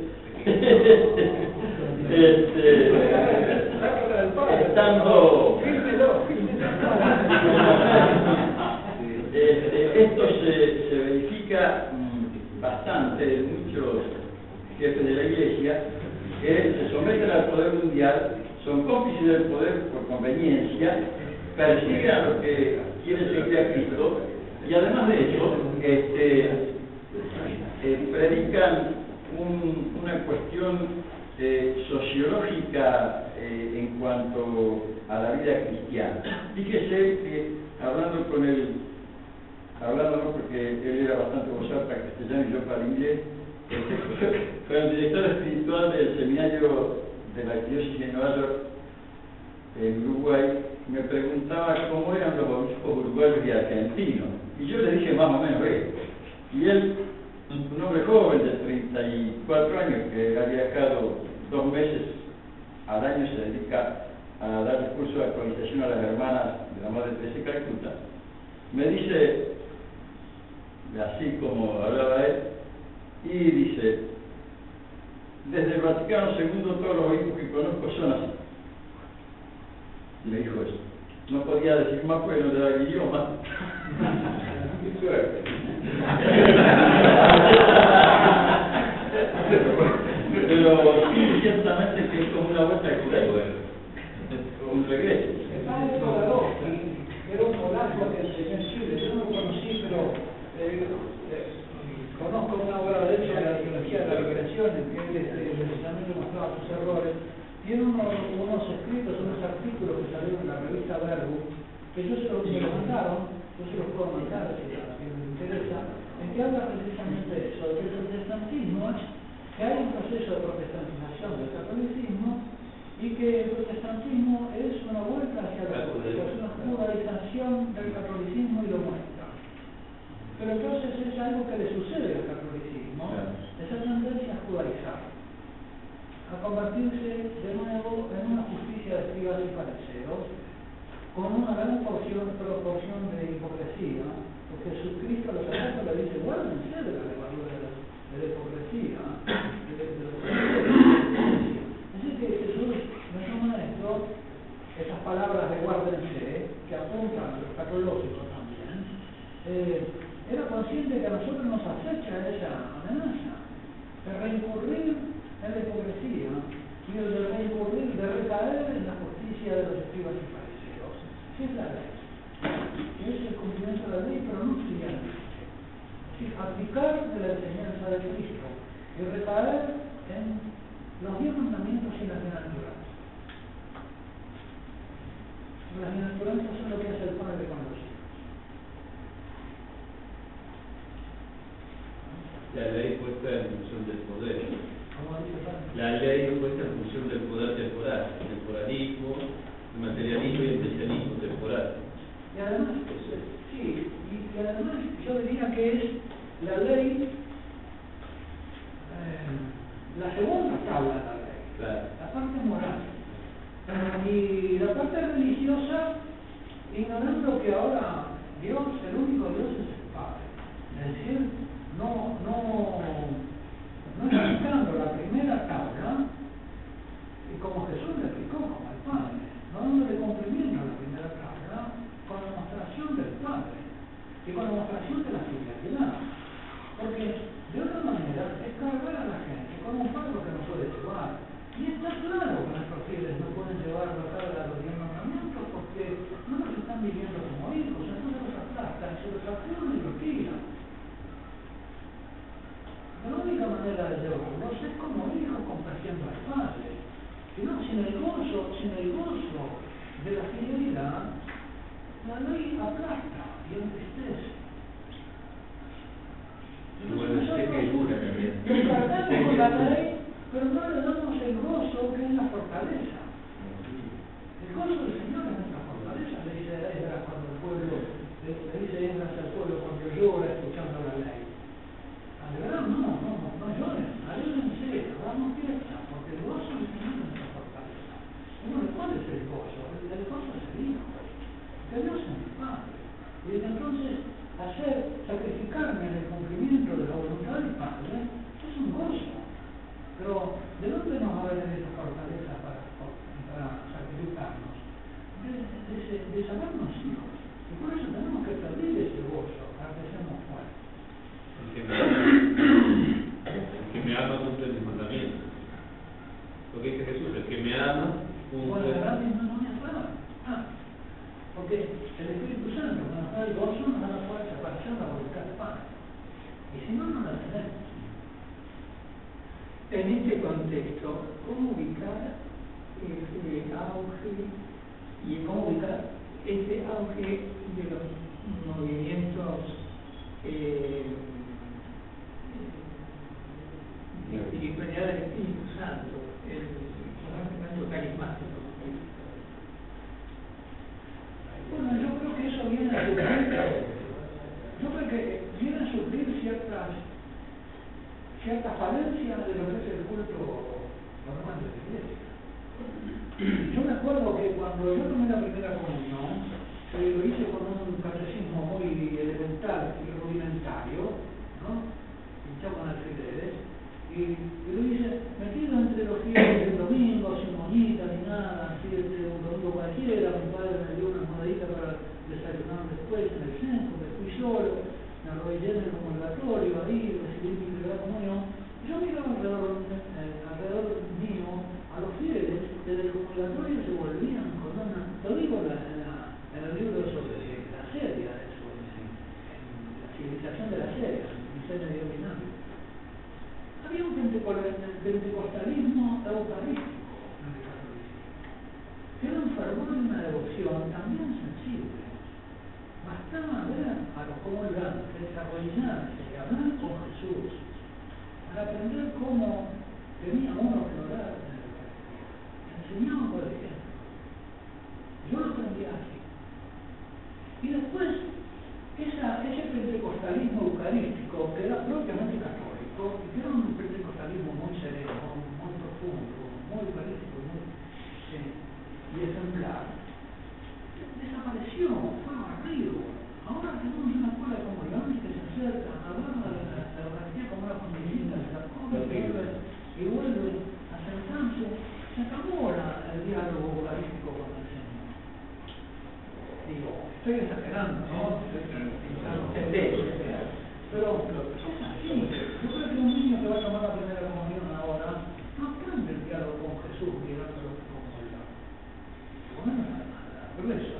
este, estando... este, esto se, se verifica mmm, bastante en muchos jefes de la Iglesia, que se someten al poder mundial, son cómplices del poder por conveniencia, persiguen a los que quieren seguir a Cristo, y además de eso, este, eh, predican un, una cuestión eh, sociológica eh, en cuanto a la vida cristiana. Fíjese que, hablando con él, hablando no porque él era bastante gozado para castellano y yo para inglés, fue el director espiritual del seminario de la Diócesis de Nueva York, en Uruguay, me preguntaba cómo eran los obispos uruguayos y argentinos. Y yo le dije más o menos esto. Y él, un hombre joven de treinta y cuatro años, que ha viajado dos meses al año, se dedica a dar cursos de actualización a las hermanas de la Madre Teresa de Calcuta, me dice, así como hablaba él, y dice, desde el Vaticano segundo todos los obispos que conozco son así. Y me dijo eso. No podía decir más porque no le daba el idioma. Qué suerte. Pero sí, ciertamente que es como una vuelta al judaísmo, como un regreso. El padre Pavarotti era un polaco que enseñó en Chile. Yo no lo conocí, pero eh, eh, conozco una obra de hecho de la teología de la liberación, en que él este, precisamente mostraba sus errores. Tiene unos, unos escritos, unos artículos que salieron en la revista Verbo, que yo se los me los mandaron, yo se los puedo mandar si a quien me interesa, en que habla precisamente de eso, de que el protestantismo es, que hay un proceso de protestantización del catolicismo y que el protestantismo es una vuelta hacia la judaización del catolicismo y lo muestra. Pero entonces es algo que le sucede al catolicismo, esa tendencia a judaizar, a convertirse de nuevo en una justicia de escribas y fariseos, con una gran porción, proporción de hipocresía, Porque Jesucristo a los apóstoles le dice, guárdense de la levadura de la, de la hipocresía. De, de, de, de Así que Jesús, nuestro maestro, esas palabras de guárdense, que apuntan a lo escatológico también, eh, era consciente que a nosotros nos acecha esa amenaza de reincurrir en la hipocresía y de reincurrir, de recaer en la justicia de los escribas y fariseos. ¿Qué es la ley? Es el cumplimiento de la ley, pero no siguiente. Es decir, abdicar de la enseñanza de Cristo y recaer en los diez mandamientos y las bienaventuranzas. Las bienaventuranzas son lo que hace el Padre con los hijos. La ley puesta en función del poder. ¿Cómo dice el Padre? La ley puesta en función del poder temporal, el temporalismo, el materialismo y el especialismo temporal. Y además, sí, y, y además yo diría que es la ley, eh, la segunda tabla de la ley, Claro. la parte moral. Y la parte religiosa, ignorando que ahora Dios, el único Dios es el Padre. Es decir, no, no, no explicando la primera tabla, y como Jesús le explicó como al Padre, no dándole cumplimiento a la primera tabla, con la demostración del Padre y con la demostración de la fidelidad. Porque de otra manera es cargar a la gente con un fardo que no puede llevar. Y está claro que nuestros fieles no pueden llevar la carga de los diez mandamientos porque no los están viviendo como hijos, entonces los aplastan, se los acuerdan y los tiran. La única manera de llevarlos es como hijos complaciendo al Padre. Si no, sin el gozo, sin el gozo de la fidelidad, la ley aplasta y entristece. Bueno, sé que dura también. Nos cargamos con la ley, pero no le damos el gozo que es la fortaleza. El gozo del Señor es nuestra fortaleza, le dice Esdras cuando el pueblo, le, le dice Esdras al pueblo cuando llora escuchando la ley. Alegramos, no, no, no, no lloren, alégrense, hagamos fiesta, porque el gozo del Señor es nuestra fortaleza. Y bueno, ¿cuál es el gozo? El, el gozo es el Hijo, que Dios es mi Padre. Y entonces, hacer, sacrificarme en el cumplimiento de la voluntad del Padre, es un gozo. Pero, ¿de dónde nos va a venir esa fortaleza para, para sacrificarnos? De, de, de, de sabernos hijos. Y por eso tenemos que pedir ese gozo, para que seamos fuertes. El que me ama, el que me ama cumple mis mandamientos. Lo que dice Jesús, el que me ama cumple. Bueno, la verdad es que no me aclara. Ah, porque el Espíritu Santo nos da el gozo, nos da la fuerza para hacer la voluntad del Padre. Y si no, no la tenemos. En este contexto, ¿cómo ubicar este auge ¿Y cómo ubicar? este auge de los movimientos eh, de espiritualidad del Espíritu Santo, el movimiento carismático? Bueno, yo creo que eso viene a suplir, yo creo que viene a suplir ciertas, ciertas falencias de lo que es el culto normal de la iglesia. Yo me acuerdo que cuando yo tomé la primera comunión, eh, lo hice con un catecismo muy elemental y rudimentario, ¿no? Hinchado con alfileres, y, y lo hice metido entre los fieles del domingo, sin monita ni nada, así de un domingo cualquiera. Mi padre me dio una monedita para desayunar después en el centro, me fui solo, me arrodillé en el comulgatorio, ahí recibí mi primera comunión. Yo miraba alrededor, eh, alrededor mío a los fieles, desde el comulgatorio se volvían con una, lo digo en, la, en, la, en el libro sobre la serie de eso, en, en la civilización de la serie, en el diseño dinámico. Había un pentecostalismo eucarístico en el catolicismo, que era un fervor y una devoción también sensible. Bastaba ver a los comulgantes arrodillarse y hablar con Jesús para aprender cómo tenía uno que orar en el Eucaristía. Enseñaba por ejemplo. Yo lo aprendí así. Y después, esa, ese pentecostalismo eucarístico, que era propiamente católico, y que era un pentecostalismo muy sereno, muy profundo, muy eucarístico, muy eh, y ejemplar, desapareció, fue barrido. Ahora tenemos una escuela se acercan, hablando de la, de la Eucaristía como una familia, se la comen, y vuelven a sentarse, se acabó la, el diálogo eucarístico con el Señor. Digo, estoy exagerando, ¿no? Pero es así. Yo creo que un niño que va a tomar la primera comunión ahora no aprende el diálogo con Jesús mirándolo como el por lo menos la progresa.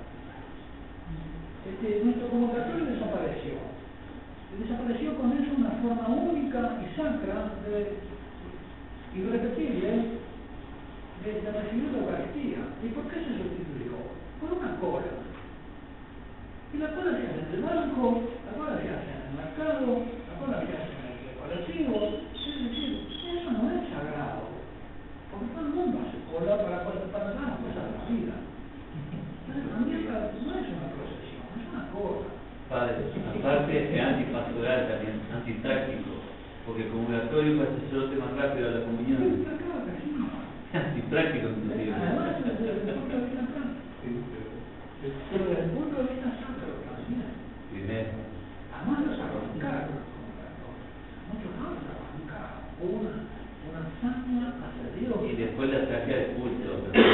Este, nuestro convocatorio desapareció. Desapareció con eso una forma única y sacra de, irrepetible de, de recibir la Eucaristía. ¿Y por qué se sustituyó? Por una cola. Y la cola se hace en el banco, la cola se hace en el mercado, la cola se hace en el colectivo. Es decir, eso no es sagrado. Porque todo el mundo hace cola para, para, para dar las cosas de la vida. Entonces, la misa no es una procesión, es una cola. Padre, aparte es antipastoral también, antipráctico, porque convocatorio para sacerdote más rápido a la comunión. Sí, claro que sí. Antipráctico, inclusive. Además, desde el punto de vista práctico. Pero desde el punto de vista sacro también. Primero. Además los arrancar los convocatorios. Muchos no los arrancar. Una, una hazaña hacia Dios. Y después la traje de culto.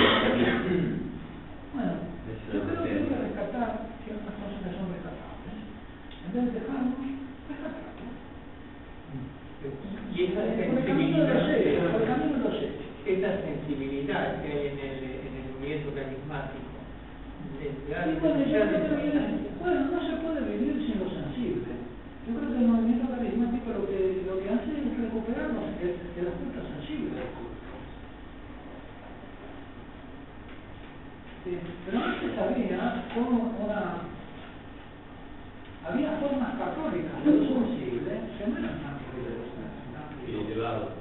Bueno, yo creo que hay que rescatar ciertas cosas que son rescatables. En vez de dejarnos, rescatarlas. Y esa Por el camino de los hechos, por el camino de los hechos. esa sensibilidad que hay en el, en el movimiento carismático. Y bueno, yo creo que viene, bueno, no se puede vivir sin lo sensible. Yo creo que el movimiento carismático lo que, lo que hace es recuperarnos de, de los puntos sensibles del culto. Sí, pero antes había como una... Había formas católicas de lo sensible que no eran tan elevado.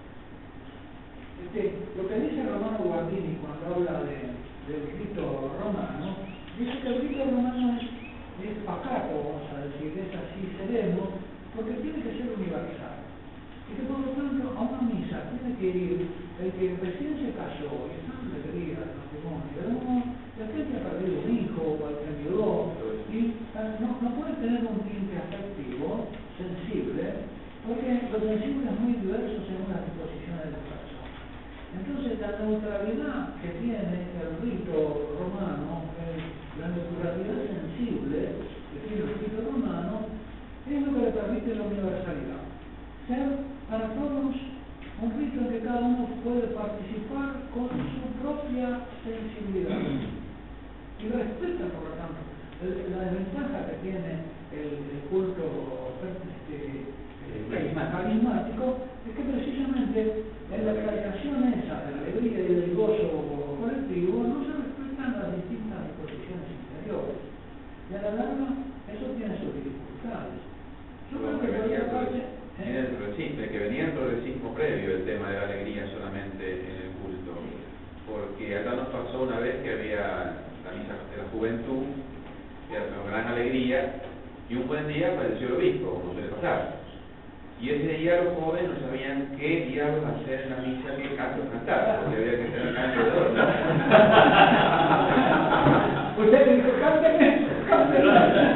Este, lo que dice Romano Guardini cuando habla de, del rito romano, dice que el rito romano es, es pacato, vamos a decir, es así sereno, porque tiene que ser universal. Y que por lo tanto a una misa tiene que ir el que recién se casó y está en alegría del matrimonio, de uno, de aquel que ha perdido un hijo o al que enviudó, y no, no puede tener un tinte afectivo, sensible, porque los sensibles es muy diverso según las disposiciones de las personas. Entonces la neutralidad que tiene el rito romano, la neutralidad sensible que tiene el rito romano, es lo que le permite la universalidad. Ser para todos un rito en que cada uno puede participar con su propia sensibilidad. Y respeta, por lo tanto, el, la desventaja que tiene el, el culto este, carismático es que precisamente en la exaltación esa de la alegría y del gozo colectivo no se respetan las distintas disposiciones interiores. Y a la larga eso tiene sus dificultades. Yo creo que por otra parte... Viene el progresismo, que venía el progresismo previo el tema de la alegría solamente en el culto, porque acá nos pasó una vez que había la misa de la juventud, que era una gran alegría, y un buen día apareció el obispo, como suele pasar. Y ese día los jóvenes no sabían qué diablos hacer en la misa, qué canto cantar, porque había que tener el canto de oro, ¿no? Usted me dijo, cánteme, cánteme.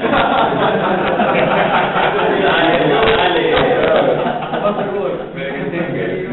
Dale, dale. Pero que tenga que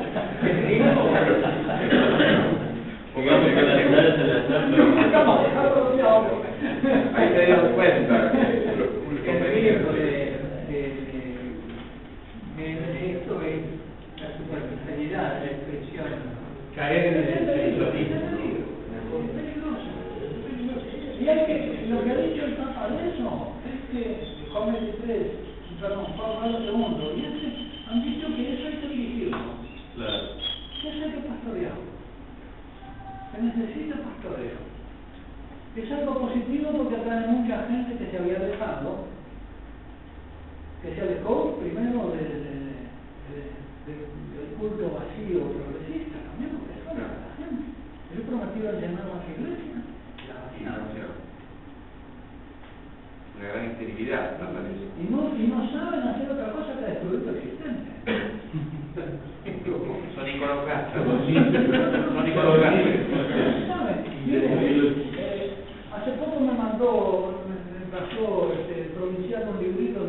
Pongamos que la entrada se la trampa. ahí te dieron cuenta que El peligro de, de, de, de esto es la superficialidad de la expresión. Caer en el Es sensualismo. peligroso, es peligroso. Y hay que, lo que ha dicho el Papa de eso es que Juan veintitrés, perdón, Pablo segundo, y ese han dicho que eso hay que dirigirlo, Claro. que eso hay que pastorearlo, se necesita pastoreo. Es algo positivo porque atrae mucha gente que se había dejado, que se alejó primero de, de, de, de, del culto vacío progresista, también porque es hora de la gente. Yo prometí llenar las iglesias, la vaciaron. una gran esterilidad, aparece. Y no, y no saben hacer otra cosa que destruir lo existente. Son iconoclastas. Son iconoclastas. ¿Saben? Miren, eh, hace poco me mandó, me, me pasó este, provincial un librito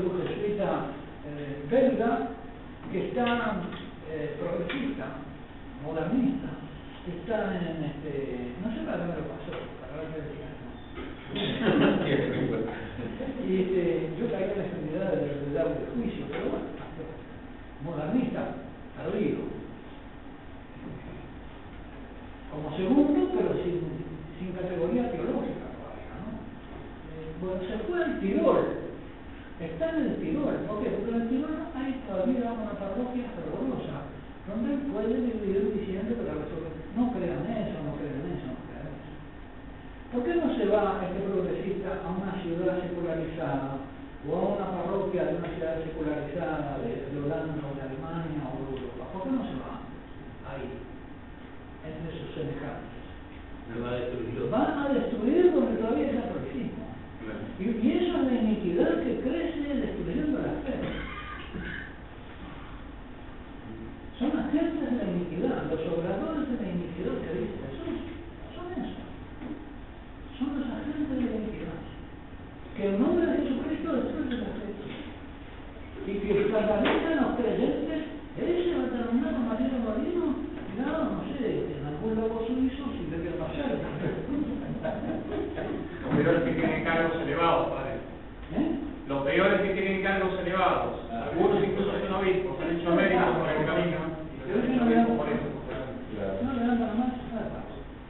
este, no sé para qué me lo pasó, para ver qué decía. Y este, yo caí en la extremidad del dar de juicio, pero bueno, modernista, tardío. Como segundo, pero sin, sin categoría teológica todavía, ¿no? Eh, bueno, se fue al Tirol, está en el Tirol. ¿Por qué? Porque en el Tirol hay todavía una parroquia fervorosa, donde él puede vivir diciendo que la resurrección, no crean eso, no crean eso, no crean eso. ¿Por qué no se va este progresista a una ciudad secularizada, o a una parroquia de una ciudad secularizada de, de Holanda o de Alemania o de Europa? ¿Por qué no se va ahí? Entre sus semejantes. No va a destruirlo. Va a destruir donde todavía es catolicismo. Claro. Y, y eso es la iniquidad que crece destruyendo la fe. Son agentes de la iniquidad, los obradores de la iniquidad que dicen. Son, son eso. Son los agentes de la iniquidad. Que en nombre de Jesucristo destruye la fe. Y que escandalizan a los creyentes, ese va a terminar con Mariano Marino. No, no sé, en algún lago suizo si debe pasar. Los peores que tienen cargos elevados, padre. ¿Eh? Los peores que tienen cargos elevados. Algunos incluso son obispos, han hecho méritos por el camino. Pero eso no le dan por eso. No le dan para más, nada.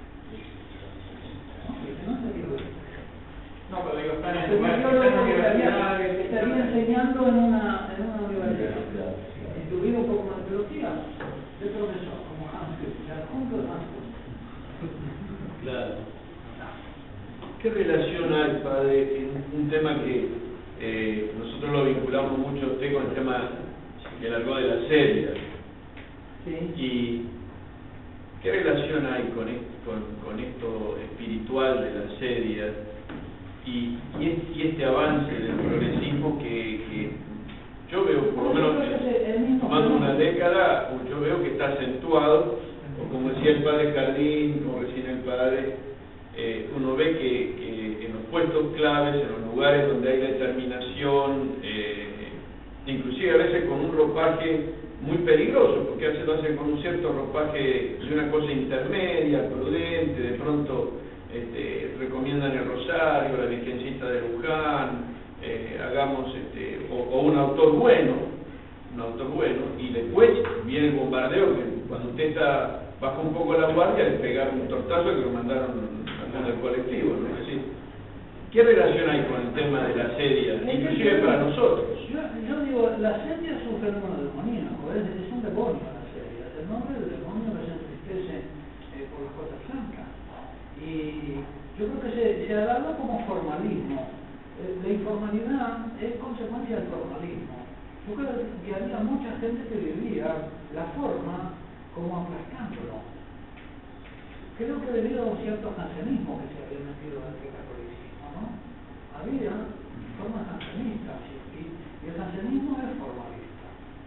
No se digo. No, pero digo, están en Pero yo están en lo que estaría, universidades. estaría enseñando en una, en una universidad. Si tuviera un poco más de teología, de profesor, como Hans Christian, junto de Hans Christian. Claro. ¿Qué relación hay, padre, en un tema que eh, nosotros lo vinculamos mucho a usted con el tema que largó de la serie? Sí. ¿Y qué relación hay con esto, con, con esto espiritual de la serie y, y, este, y este avance del progresismo que, que yo veo, por lo menos tomando una década, yo veo que está acentuado, o como decía el padre Jardín, o recién el padre, eh, uno ve que, que en los puestos claves, en los lugares donde hay determinación, eh, inclusive a veces con un ropaje muy peligroso, porque a veces lo hacen con un cierto ropaje de una cosa intermedia, prudente, de pronto este, recomiendan el rosario, la Virgencita de Luján, eh, hagamos, este, o, o un autor bueno, un autor bueno, y después viene el bombardeo, que cuando usted está bajo un poco la guardia, le pegaron un tortazo que lo mandaron al del colectivo, ¿no? Es decir, ¿qué relación hay con el tema de la serie, inclusive para nosotros? Yo, yo digo, la serie es un fenómeno demoníaco, es, es un demonio la serie. El nombre del demonio que se entristece eh, por las cosas blancas. Y yo creo que se, se agarra como formalismo. Eh, la informalidad es consecuencia del formalismo. Yo creo que había mucha gente que vivía la forma como aplastándolo. Creo que debido a un cierto jansenismo que se había metido en el catolicismo, ¿no? Había formas jansenistas y, y el jansenismo es formalista,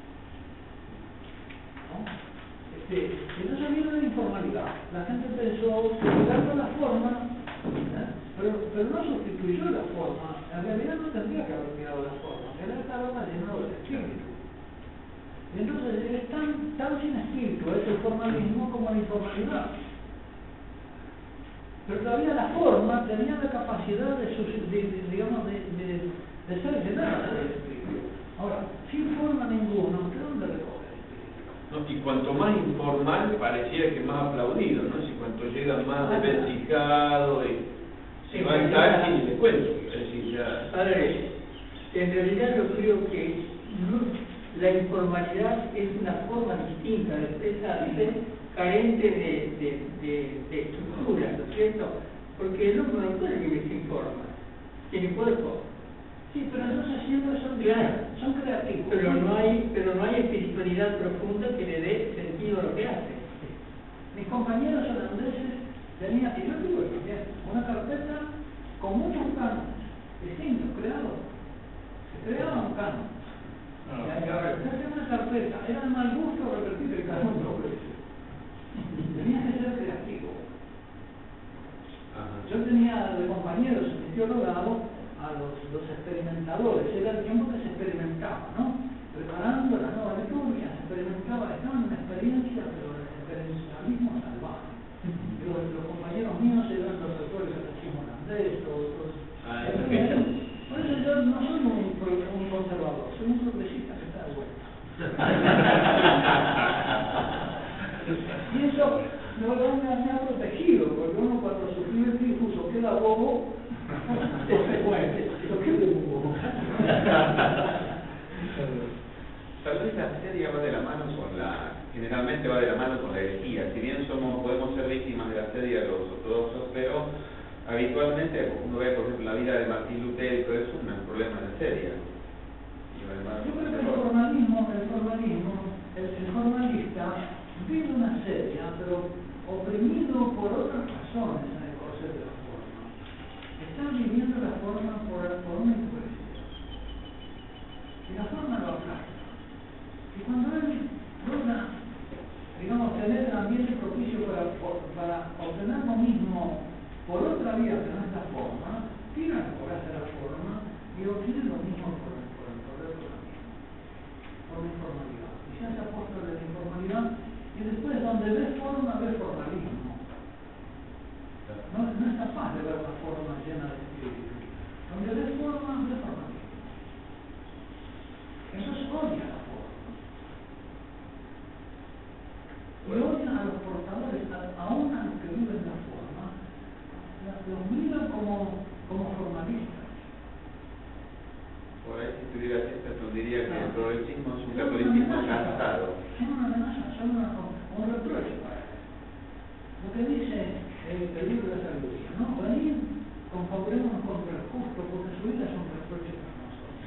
¿no? Este, entonces había una informalidad. La gente pensó cuidando la forma, ¿eh? pero, pero no sustituyó la forma. En realidad no tendría que haber cuidado la forma, que él estaba llenado del espíritu. Y entonces es tan, tan sin espíritu es el formalismo como la informalidad. Pero todavía la forma tenía la capacidad de, de, de digamos, de, de, de ser llenada del espíritu. Ahora, sin forma ninguno, ¿de dónde recoge el espíritu? ¿No? Y cuanto más informal, pareciera que más aplaudido, ¿no? Si cuanto llega más desvencijado, y si va a estar, y le cuento. Es decir, ya... Padre, en realidad yo creo que no, la informalidad es una forma distinta de expresar carente de, de, de, de estructura, ¿no es cierto? Porque el hombre no puede vivir sin forma, tiene cuerpo. Sí, pero entonces siempre son, claro, son creativos. Pero no hay, pero no hay espiritualidad profunda que le dé sentido a lo que hace. Mis compañeros holandeses tenían, y yo digo también, una carpeta con muchos cánones distintos, creados. Se creaban cánones. Y ahora, usted hace una carpeta, era de mal gusto repetir el canon dos veces. Tenía que ser creativo. Ajá. Yo tenía de compañeros en mi teologado a los, los experimentadores, era el tiempo que se experimentaba, ¿no? Preparando la nueva liturgia, se experimentaba, estaba en una experiencia, pero el experimentalismo salvaje. Los, los francés, otros. Ah, Por es eso por eso yo no soy un, pro- un conservador, soy un progresista que está de vuelta. Y eso no, no me, me ha protegido, porque uno cuando sufrió el tifus o queda bobo, se muere, lo que de bobo. Tal vez la serie va de la mano con la, generalmente va de la mano con la herejía. Si bien somos, podemos ser víctimas de la serie los ortodoxos, pero habitualmente uno ve, por ejemplo, la vida de Martín Lutero y todo eso, un problema de serie. Yo creo que el formalismo, el formalismo, el, el formalista vive una serie, pero oprimido por otras razones en el corset de la forma. Está viviendo la forma por, por una imposición. Y la forma lo aplasta. Y cuando él logra, digamos, tener el ambiente propicio para, para obtener lo mismo por otra vía que no es la forma, tira la coraza de la forma y obtiene lo mismo por el, por el poder de la misma, por la informalidad. Y se hace apóstol de la informalidad y después donde ve forma, ve formalismo. No, no es capaz de ver la forma llena de espíritu. Donde ve forma, ve formalismo. Entonces odia la forma. Y odia a los portadores, aún a los que viven la forma, los miran como, como formalistas. Por ahí, si tuviera esta, diría que el progresismo es un catolicismo cansado. Son una amenaza, son una, un reproche para él. Lo que dice el, el libro de la sabiduría, ¿no? Venir, confabrémonos contra el justo, porque su vida es un reproche para nosotros.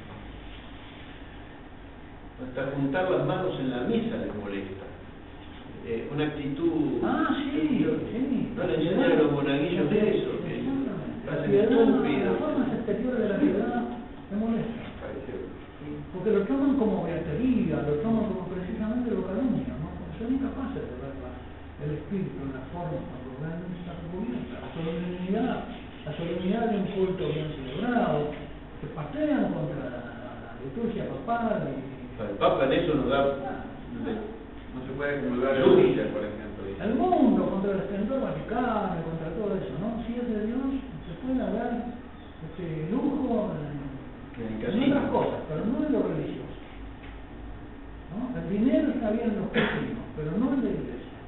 Hasta juntar las manos en la misa les molesta. Eh, una actitud... Ah, sí, sí. No le enseñan a los monaguillos eso, que hacen estúpidos. Las formas exteriores de la piedad me molestan. Porque lo toman como beatería, lo toman como precisamente lo calumnian, ¿no? Porque son incapaces de ver la, el espíritu en la forma cuando ven esa cubierta, la solemnidad, la solemnidad de un culto bien celebrado, que patean contra la, la, la liturgia papal. Y, el Papa en eso nos da... No se puede acumular la Biblia, por ejemplo. Dice. El mundo, contra el esplendor vaticano, contra todo eso, ¿no? Si es de Dios, se puede dar este, lujo en, en otras cosas, pero no en lo religioso. ¿No? El dinero está bien en los cristianos, pero no en la iglesia.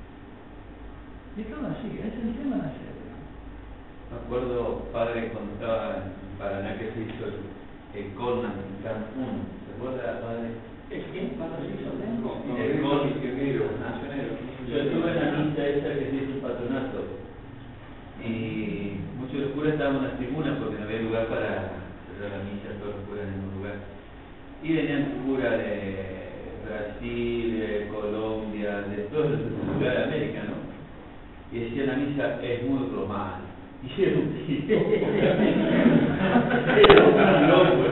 Y todo así, es el tema de la serie. Me acuerdo, padre, cuando estaba en Paraná, que se hizo el, el Colman en Cancún. ¿Se acuerda, padre? ¿El qué? ¿Cuándo se hizo Tengo? El Colman misionero. Yo estuve en la misa esa que se hizo un patronato. Y muchos de los curas estaban en las tribunas porque no había lugar para hacer la misa, todos los curas en un lugar. Y venían curas de Brasil, de Colombia, de todos los lugares de América, ¿no? Y decían la misa es muy romana. Y era un tipo. Era un loco,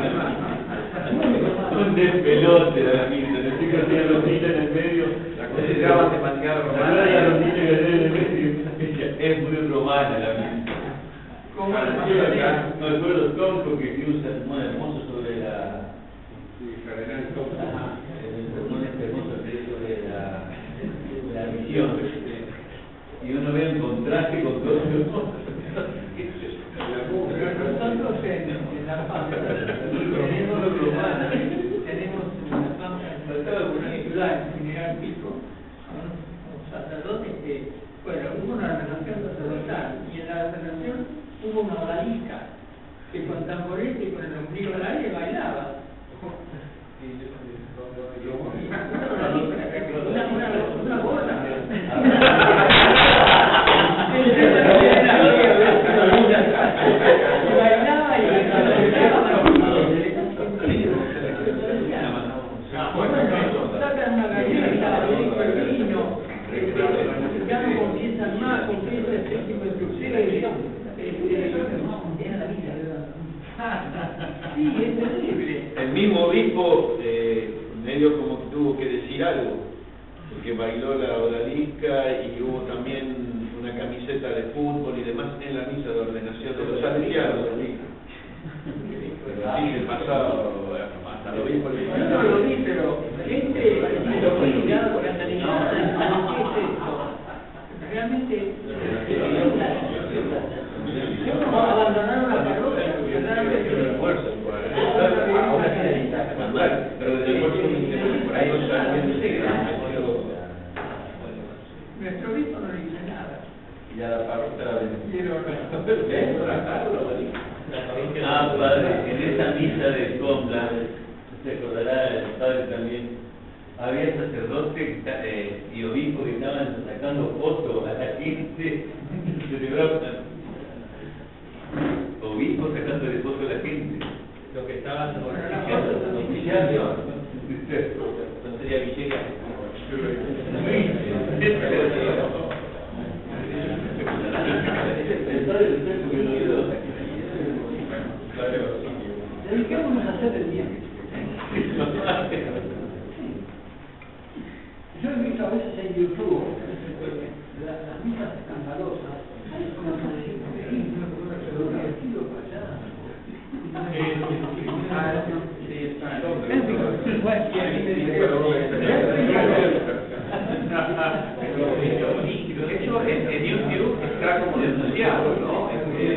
un despelote de la misa. El chico hacía rosita en el medio. La consideraban demasiado romana. La rosita en el medio. Es muy romana la misa. ¿Cómo acá? No recuerdo los troncos que usan muy hermoso sobre la. Sí, cardenal Tom. Ajá. El sermón es hermoso que es sobre la, la misión. Y uno ve un contraste con todo eso. Nosotros en, en la fama tenemos, tenemos una fama, sobre todo en una ciudad, en General Pico, un sacerdote que, bueno, hubo una ordenación sacerdotal y en la ordenación hubo una odalisca que con tamborete y con el ombligo al aire bailaba. Una, una, una bola. Bailaba y sacan una galleta, el vino, el mexicano comienzan más, comienza el séptimo de crucero y digamos, era la vida, ¿verdad? Sí, es terrible. El mismo obispo eh, medio como que tuvo que decir algo, porque bailó la odalisca y hubo también una camiseta de fútbol y demás en la misa de ordenación de los salesianos. Pero así el pasado, hasta el obispo le Yo no lo vi, pero gente lo fue mirada por la analizada, ¿qué es esto? Realmente, yo no para Quiero Ah, padre, en esa misa de Compla, se acordará el padre también, había sacerdotes eh, y obispos que estaban sacando fotos a la gente, celebraban. Obispos sacándole fotos a la gente. Lo que estaban oficiando. No sería Villegas. Dediquémonos a hacer el bien. Yo he visto a veces en YouTube las, las misas escandalosas. Hay como que decir, por ejemplo, pero un estilo para allá. En fin, Eso en YouTube está como denunciado, ¿no?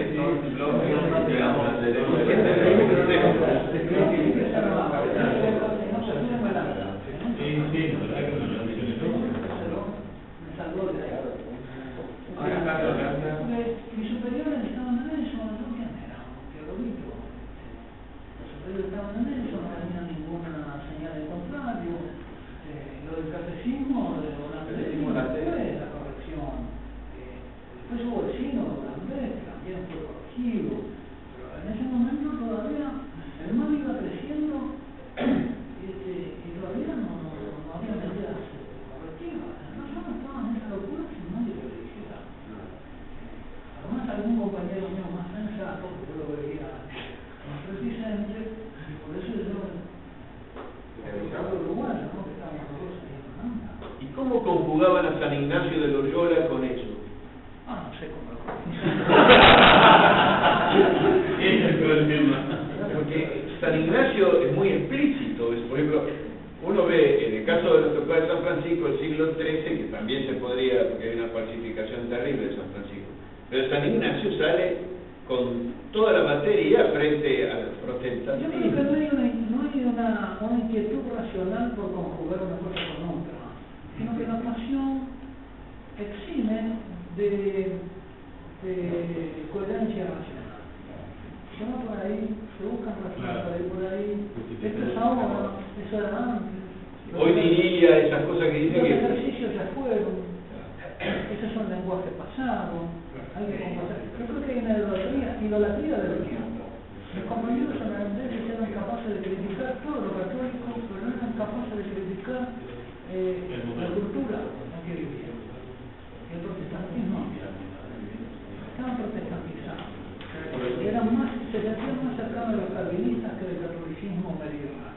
Mis superiores estaban en eso, ¿no? ¿Quién era? Teodorito. Los superiores estaban en eso, no tenían ninguna señal de contrario. Eh, lo del catecismo de holandés, fue la corrección. Eh, después hubo el sínodo holandés, que también fue corregido. Pero en ese momento todavía el mal iba creciendo y, este, y todavía no, no, no había medidas correctivas. Nosotros estábamos en esa locura sin nadie lo dijera. Además, algún compañero mío más sensato, que yo lo veía más reticente, y por eso yo, el hablo uruguayo, ¿no? Que estábamos todos ahí en Holanda. ¿Y cómo conjugaban a San Ignacio de Loyola con eso? Ah, no sé cómo lo Ese es el problema. Porque San Ignacio es muy explícito. Es, por ejemplo, uno ve en el caso de los tocados de San Francisco del siglo trece, que también se podría, porque hay una falsificación terrible de San Francisco. Pero San Ignacio sale con toda la materia frente al protestantismo. Yo creo que no hay, una, no hay una, una inquietud racional por conjugar una cosa con otra, sino que la pasión exime de, de coherencia racional. Se va por ahí, se buscan razones para ir por ahí. Esto es ahora, eso era antes. Hoy diría esas cosas que dice los que... ejercicios ya fueron, esos son lenguaje pasado. Hay que combatir. Yo creo que hay una idolatría, idolatría del tiempo. Los compañeros holandeses eran capaces de criticar todo lo católico, pero no eran capaces de criticar eh, la cultura en que vivían. El protestantismo estaban protestantizados. Eran más, se sentían más cercanos de los calvinistas que del catolicismo medieval.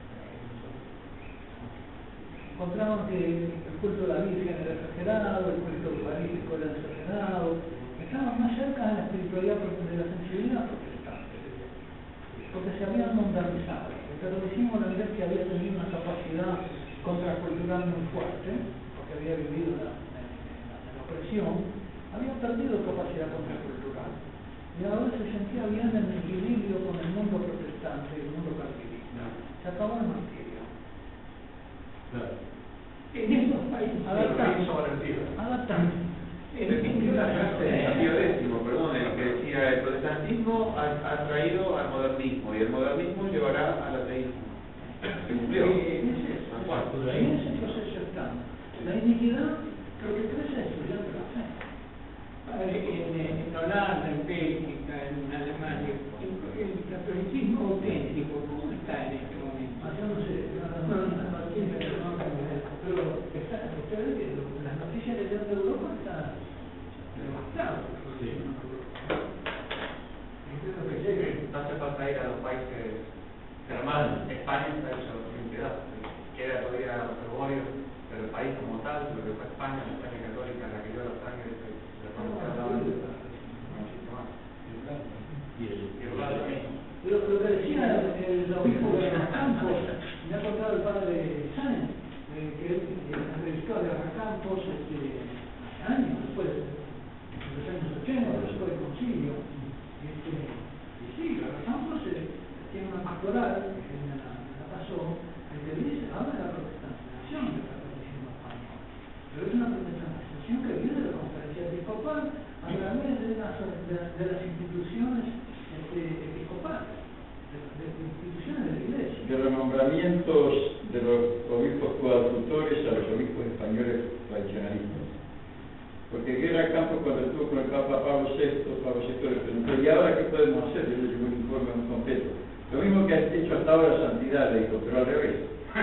Encontraban que el culto de la Virgen era exagerado, el culto eucarístico era exagerado. Estaban más cerca de la espiritualidad de la sensibilidad protestante, porque se habían modernizado. El catolicismo, la iglesia había tenido una capacidad contracultural muy fuerte, porque había vivido la, la, la, la opresión, había perdido capacidad contracultural, y ahora se sentía bien en equilibrio con el mundo protestante y el mundo calvinista. Se acabó el martirio. Claro. En estos países, adaptando, adaptando. El Pío Décimo, perdón, el que decía el protestantismo ha, ha traído al modernismo y el modernismo llevará al ateísmo. Se cumplió. En ese proceso estamos. La iniquidad creo que crece estudiando la fe. En, en Holanda, en Bélgica, en Alemania, el catolicismo auténtico, ¿cómo está en este momento? Ah, yo no sé, pero está, ustedes que las noticias de de Europa están demostradas. Sí. Entiendo que llegue, no hace falta ir a los países hermanos. España está hecho sin piedad. Queda todavía los Gregorio, pero el país como tal, lo que fue España, la España católica, la que dio la sangre, se muchísimo más. Y el lugar también. Pero lo que decía el obispo de los Campos, me ha contado el padre Sáenz, eh, que él entrevistó a los Campos este, hace años, después, en los años ochenta, después del concilio. Y, este, y sí, los Campos eh, tiene una pastoral, que me la, me la pasó, que dice, habla de la protestantización del catolicismo español. Pero es una protestantización que viene de la conferencia episcopal a través de, de las instituciones este, episcopales, de, de las instituciones de la Iglesia. De los nombramientos de los obispos coadjutores a los obispos españoles tradicionalistas. Porque Guerra Campos, cuando estuvo con el Papa Pablo sexto, Pablo sexto le preguntó, ¿y ahora qué podemos hacer? Yo le llevo un informe muy completo. Lo mismo que ha hecho hasta ahora Santidad, le dijo, pero al revés.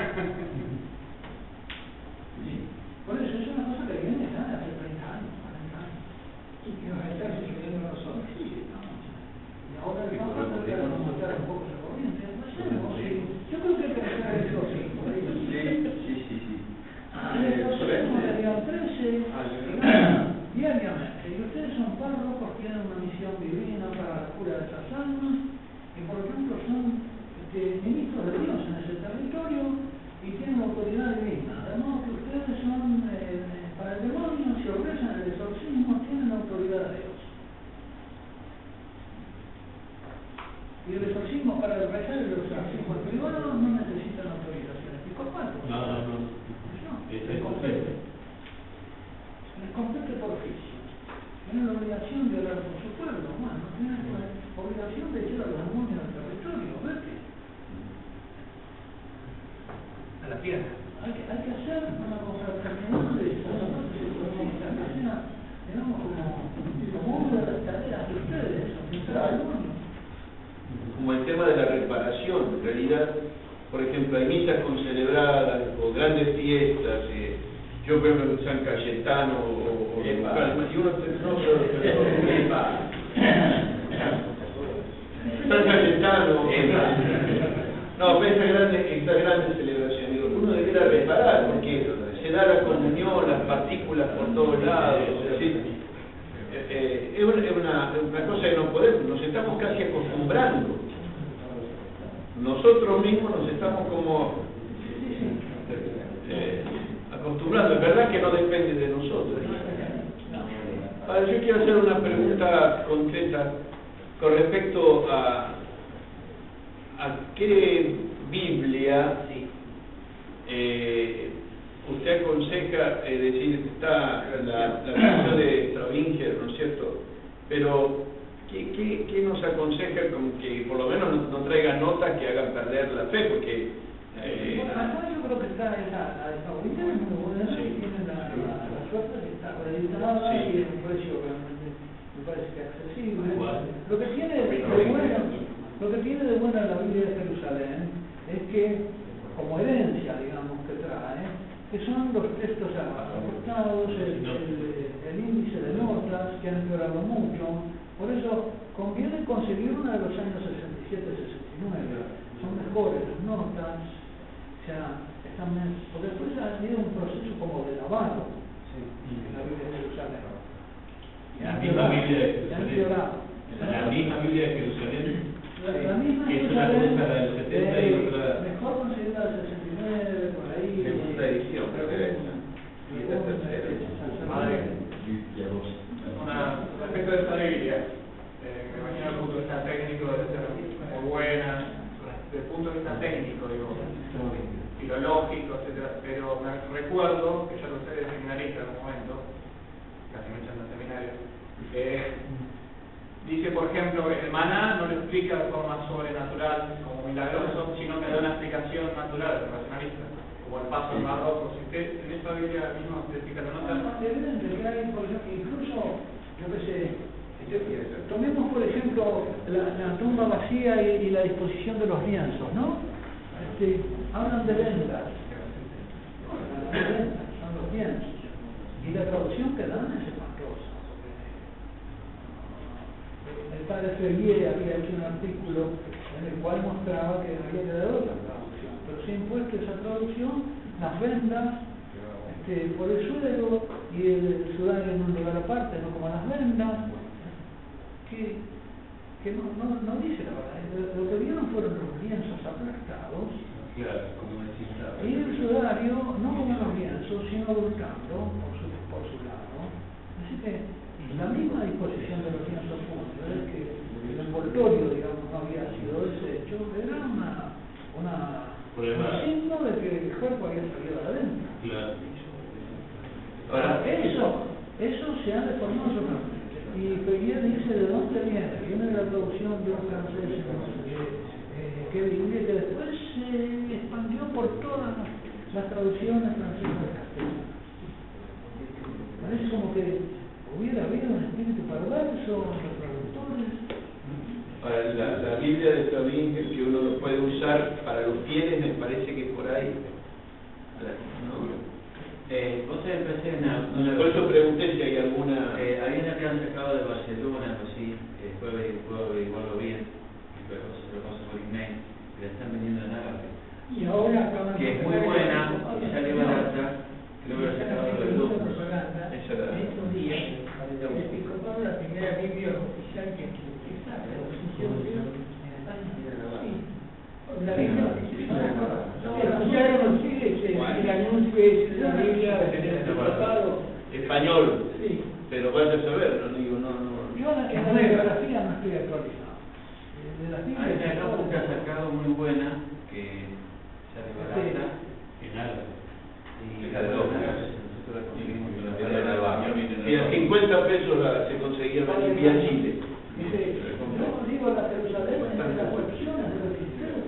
Por eso es una cosa que viene ya de hace treinta años, cuarenta años. Y que nos está sucediendo a nosotros. Sí, no. Y ahora el Papa trata de remontar un poco esa corriente. No sé, no sé. Yo creo que hay que hacer eso así. Sí, sí, sí, sí. trece, diariamente. Y ustedes son párrocos, tienen una misión divina para la cura de esas almas. Y por ejemplo son este, ministros de Dios en ese territorio y tienen autoridad divina. Además que ustedes son eh, para el demonio, si organizan el exorcismo, tienen autoridad de Dios. Y el exorcismo para el rezar el exorcismo privado no necesitan autorización episcopal. No, no, no. No, Es les compete. Les compete por oficio. Tienen la obligación de orar por su pueblo, bueno, tienen la obligación de echar a los demonios del territorio, ¿vete? A la tierra. Hay que, hay que hacer una confraternidad de sacerdotes y exorcistas, que sea, digamos, como, como una de las tareas de ustedes, oficiar al demonio. Como el tema de la reparación, en realidad, por ejemplo, hay misas concelebradas o grandes fiestas, eh, yo creo que en San Cayetano o, o y uno no, pero, pero San Cayetano, no, pero esta grande, esta grande celebración, digo, uno debería reparar, porque se da la comunión, las partículas por todos lados, es decir, eh, es, una, es una, una cosa que no podemos, nos estamos casi acostumbrando. Nosotros mismos nos estamos como eh, acostumbrando, es verdad que no depende de nosotros. Ahora, yo quiero hacer una pregunta concreta con respecto a, a qué Biblia eh, usted aconseja, es decir, está la, la versión de Stravinger, ¿no es cierto? Pero ¿Qué, qué, ¿qué nos aconseja con que por lo menos no, no traigan notas que hagan perder la fe? Porque eh, bueno, además yo creo que está esa, la favorita es muy buena, sí. Tiene la, la, la suerte que está reeditada sí. Y es un precio realmente me parece que accesible. Igual. Lo que tiene de bueno, lo que tiene de bueno la Biblia de Jerusalén es que como herencia, digamos, que trae, que son los textos aportados, el, el, el índice de notas que han empeorado mucho. Por eso conviene conseguir una de los años sesenta y siete sesenta y nueve, son mejores las notas, o sea, están menos, porque después ha habido un proceso como de lavado sí. En la Biblia de Jerusalén. La misma Biblia de Jerusalén. La misma Biblia de Jerusalén. La, la misma que es una cosa de los setenta y otra. Mejor conseguir la del sesenta y nueve, por ahí. Segunda edición, creo que es. Y esta tercera. Una, respecto de esta Biblia, eh, me imagino el punto de vista técnico debe ser muy buena, desde el punto de vista técnico, digo, filológico, etcétera, pero me recuerdo, que ya lo sé de seminarista en un momento, casi me echan del seminario, eh, dice, por ejemplo, el maná no lo explica de forma sobrenatural, como milagroso, sino que da una explicación natural, racionalista, como el paso del Mar Rojo. Si usted en esta Biblia mismo te explica la nota. Es evidente que hay, por ejemplo, incluso, yo qué sé, tomemos por ejemplo la, la tumba vacía y, y la disposición de los lienzos, ¿no? Este, hablan de vendas, son los lienzos, y la traducción que dan es espantosa. El padre Ferrier había hecho un artículo en el cual mostraba que había que dar otra traducción, pero se ha impuesto esa traducción, las vendas este, por el suelo y el sudario en un lugar aparte, no como las vendas, que, que no, no, no dice la verdad. Lo que vieron fueron los lienzos aplastados, claro, como necesitaba. Y el sudario, no como los lienzos, sino adultando por su, por su lado. Así que la misma disposición de los lienzos fúnebres, que el envoltorio, digamos, no había sido deshecho, era una, una un signo de que el cuerpo había salido adentro. Claro. Ahora, eso, eso se ha deformado totalmente. Y Pellier dice de dónde viene, viene de la traducción de un francés eh, que Biblia que después se expandió por todas las, las traducciones francesas del castellano. Parece como que hubiera habido un espíritu perverso en los traductores. Ahora, la, la Biblia de Straubinger, que uno lo puede usar para los fieles, me parece que por ahí, ¿no? Eh, vos sabés, empecé una, una Por eso pregunté si hay alguna... Eh, hay una que han sacado de Barcelona, algo así, eh, puedo puedo averiguarlo bien, pero se lo paso por email, que la están vendiendo en árabe. Y ahora acaban Que es muy buena, que sale barata, creo que la sacaron de grupo. Esa era... Estos días, se compró la primera Biblia oficial que utiliza la oposición de en España. Sí. La Biblia oficial. Escucharon ustedes el anuncio es la Biblia del Tratado. Español, Sí. pero vaya a saber, no digo, no, no... Yo en la bibliografía no estoy actualizado. De las Hay Biblias una loca que ha sacado muy buena, que sale barata, en árabe. Y la de los árabes, nosotros la conseguimos con la Biblia de Barrio. Y a cincuenta pesos la, se conseguía venir vía Chile. dice, yo digo la Jerusalén en las cuestiones de los cristianos.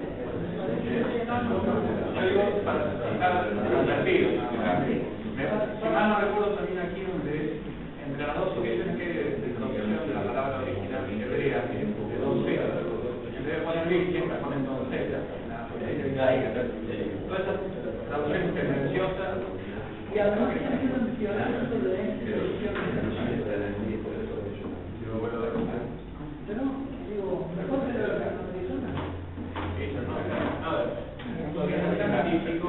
Para advertir, si mal no recuerdo también aquí donde entre las dos opciones que de traducción de la palabra original hebrea de doncella, en vez de poner virgen, ponen doncella. Todas estas traducciones tendenciosas. Y además hay que mencionar esto de pero digo, mejor que la americana. Eso no es nada. Todavía no está magnífico.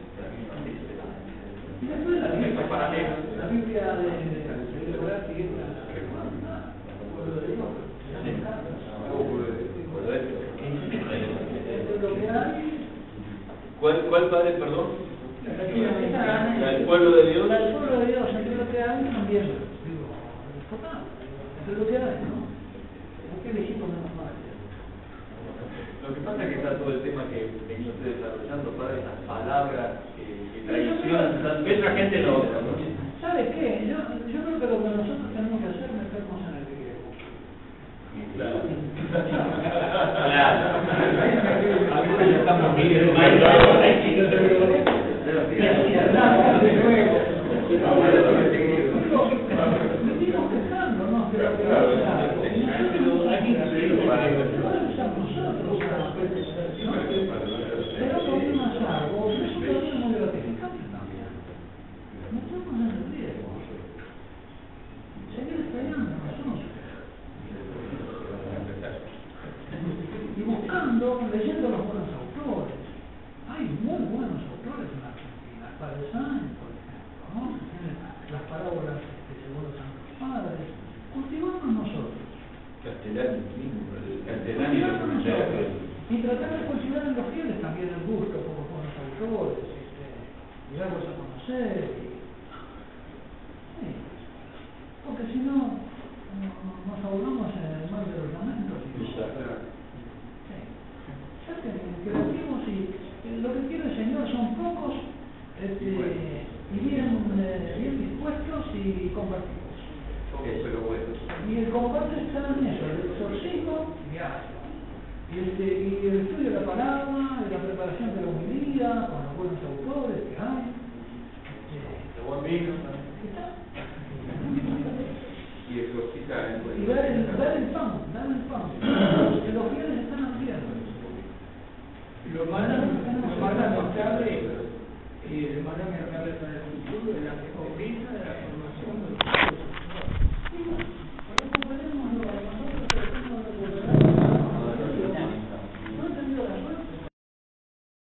Y después la Biblia, Estos paralelos. la Biblia de de Gorati es la pueblo de Dios. Esto es lo que hay. ¿Cuál, cuál padre, perdón? La ¿La del pueblo de Dios? La del pueblo de Dios, entre lo que hay también. Digo, total, entre lo que hay, ¿no? ¿Por qué elegimos menos mal? Lo que pasa es que está todo el tema que venía usted desarrollando, para esas palabras que, que traicionan tanto. Otra gente lo otra, ¿no? ¿Sabe qué? Yo, yo creo que lo que nosotros tenemos que hacer es meternos en el griego. Claro. Claro. Algunos ya estamos miren, Me digo quejando, ¿no? Pero que pero podemos algo, eso también es muy gratificante también. Metemos en el riesgo. Seguir esperando, no y buscando, leyendo los buenos autores. Hay muy buenos autores en Argentina. Padezán, por ejemplo, ¿no? Tienen las parábolas este, según los santos padres. Cultivamos nosotros. Castellani mismo, el Castellani y tratar de cultivar en los fieles también el gusto por los buenos autores, este, y darlos a conocer. Y, sí. Porque si no, nos ahogamos en el mar de los lamentos. Y, sí. Saquen creativos y eh, lo que quiere el Señor son pocos este, y bien, eh, bien dispuestos y compartidos. pero bueno. Y el combate está en eso, el exorcismo diario. Y, este, y el estudio de la palabra, de la preparación de la humildad, con los buenos autores que hay. Este, De buen vino. ¿está? Y exorcizar, Y dar el, dar el pan, dar el pan. Que los fieles están hambrientos. Lo más, lo más lamentable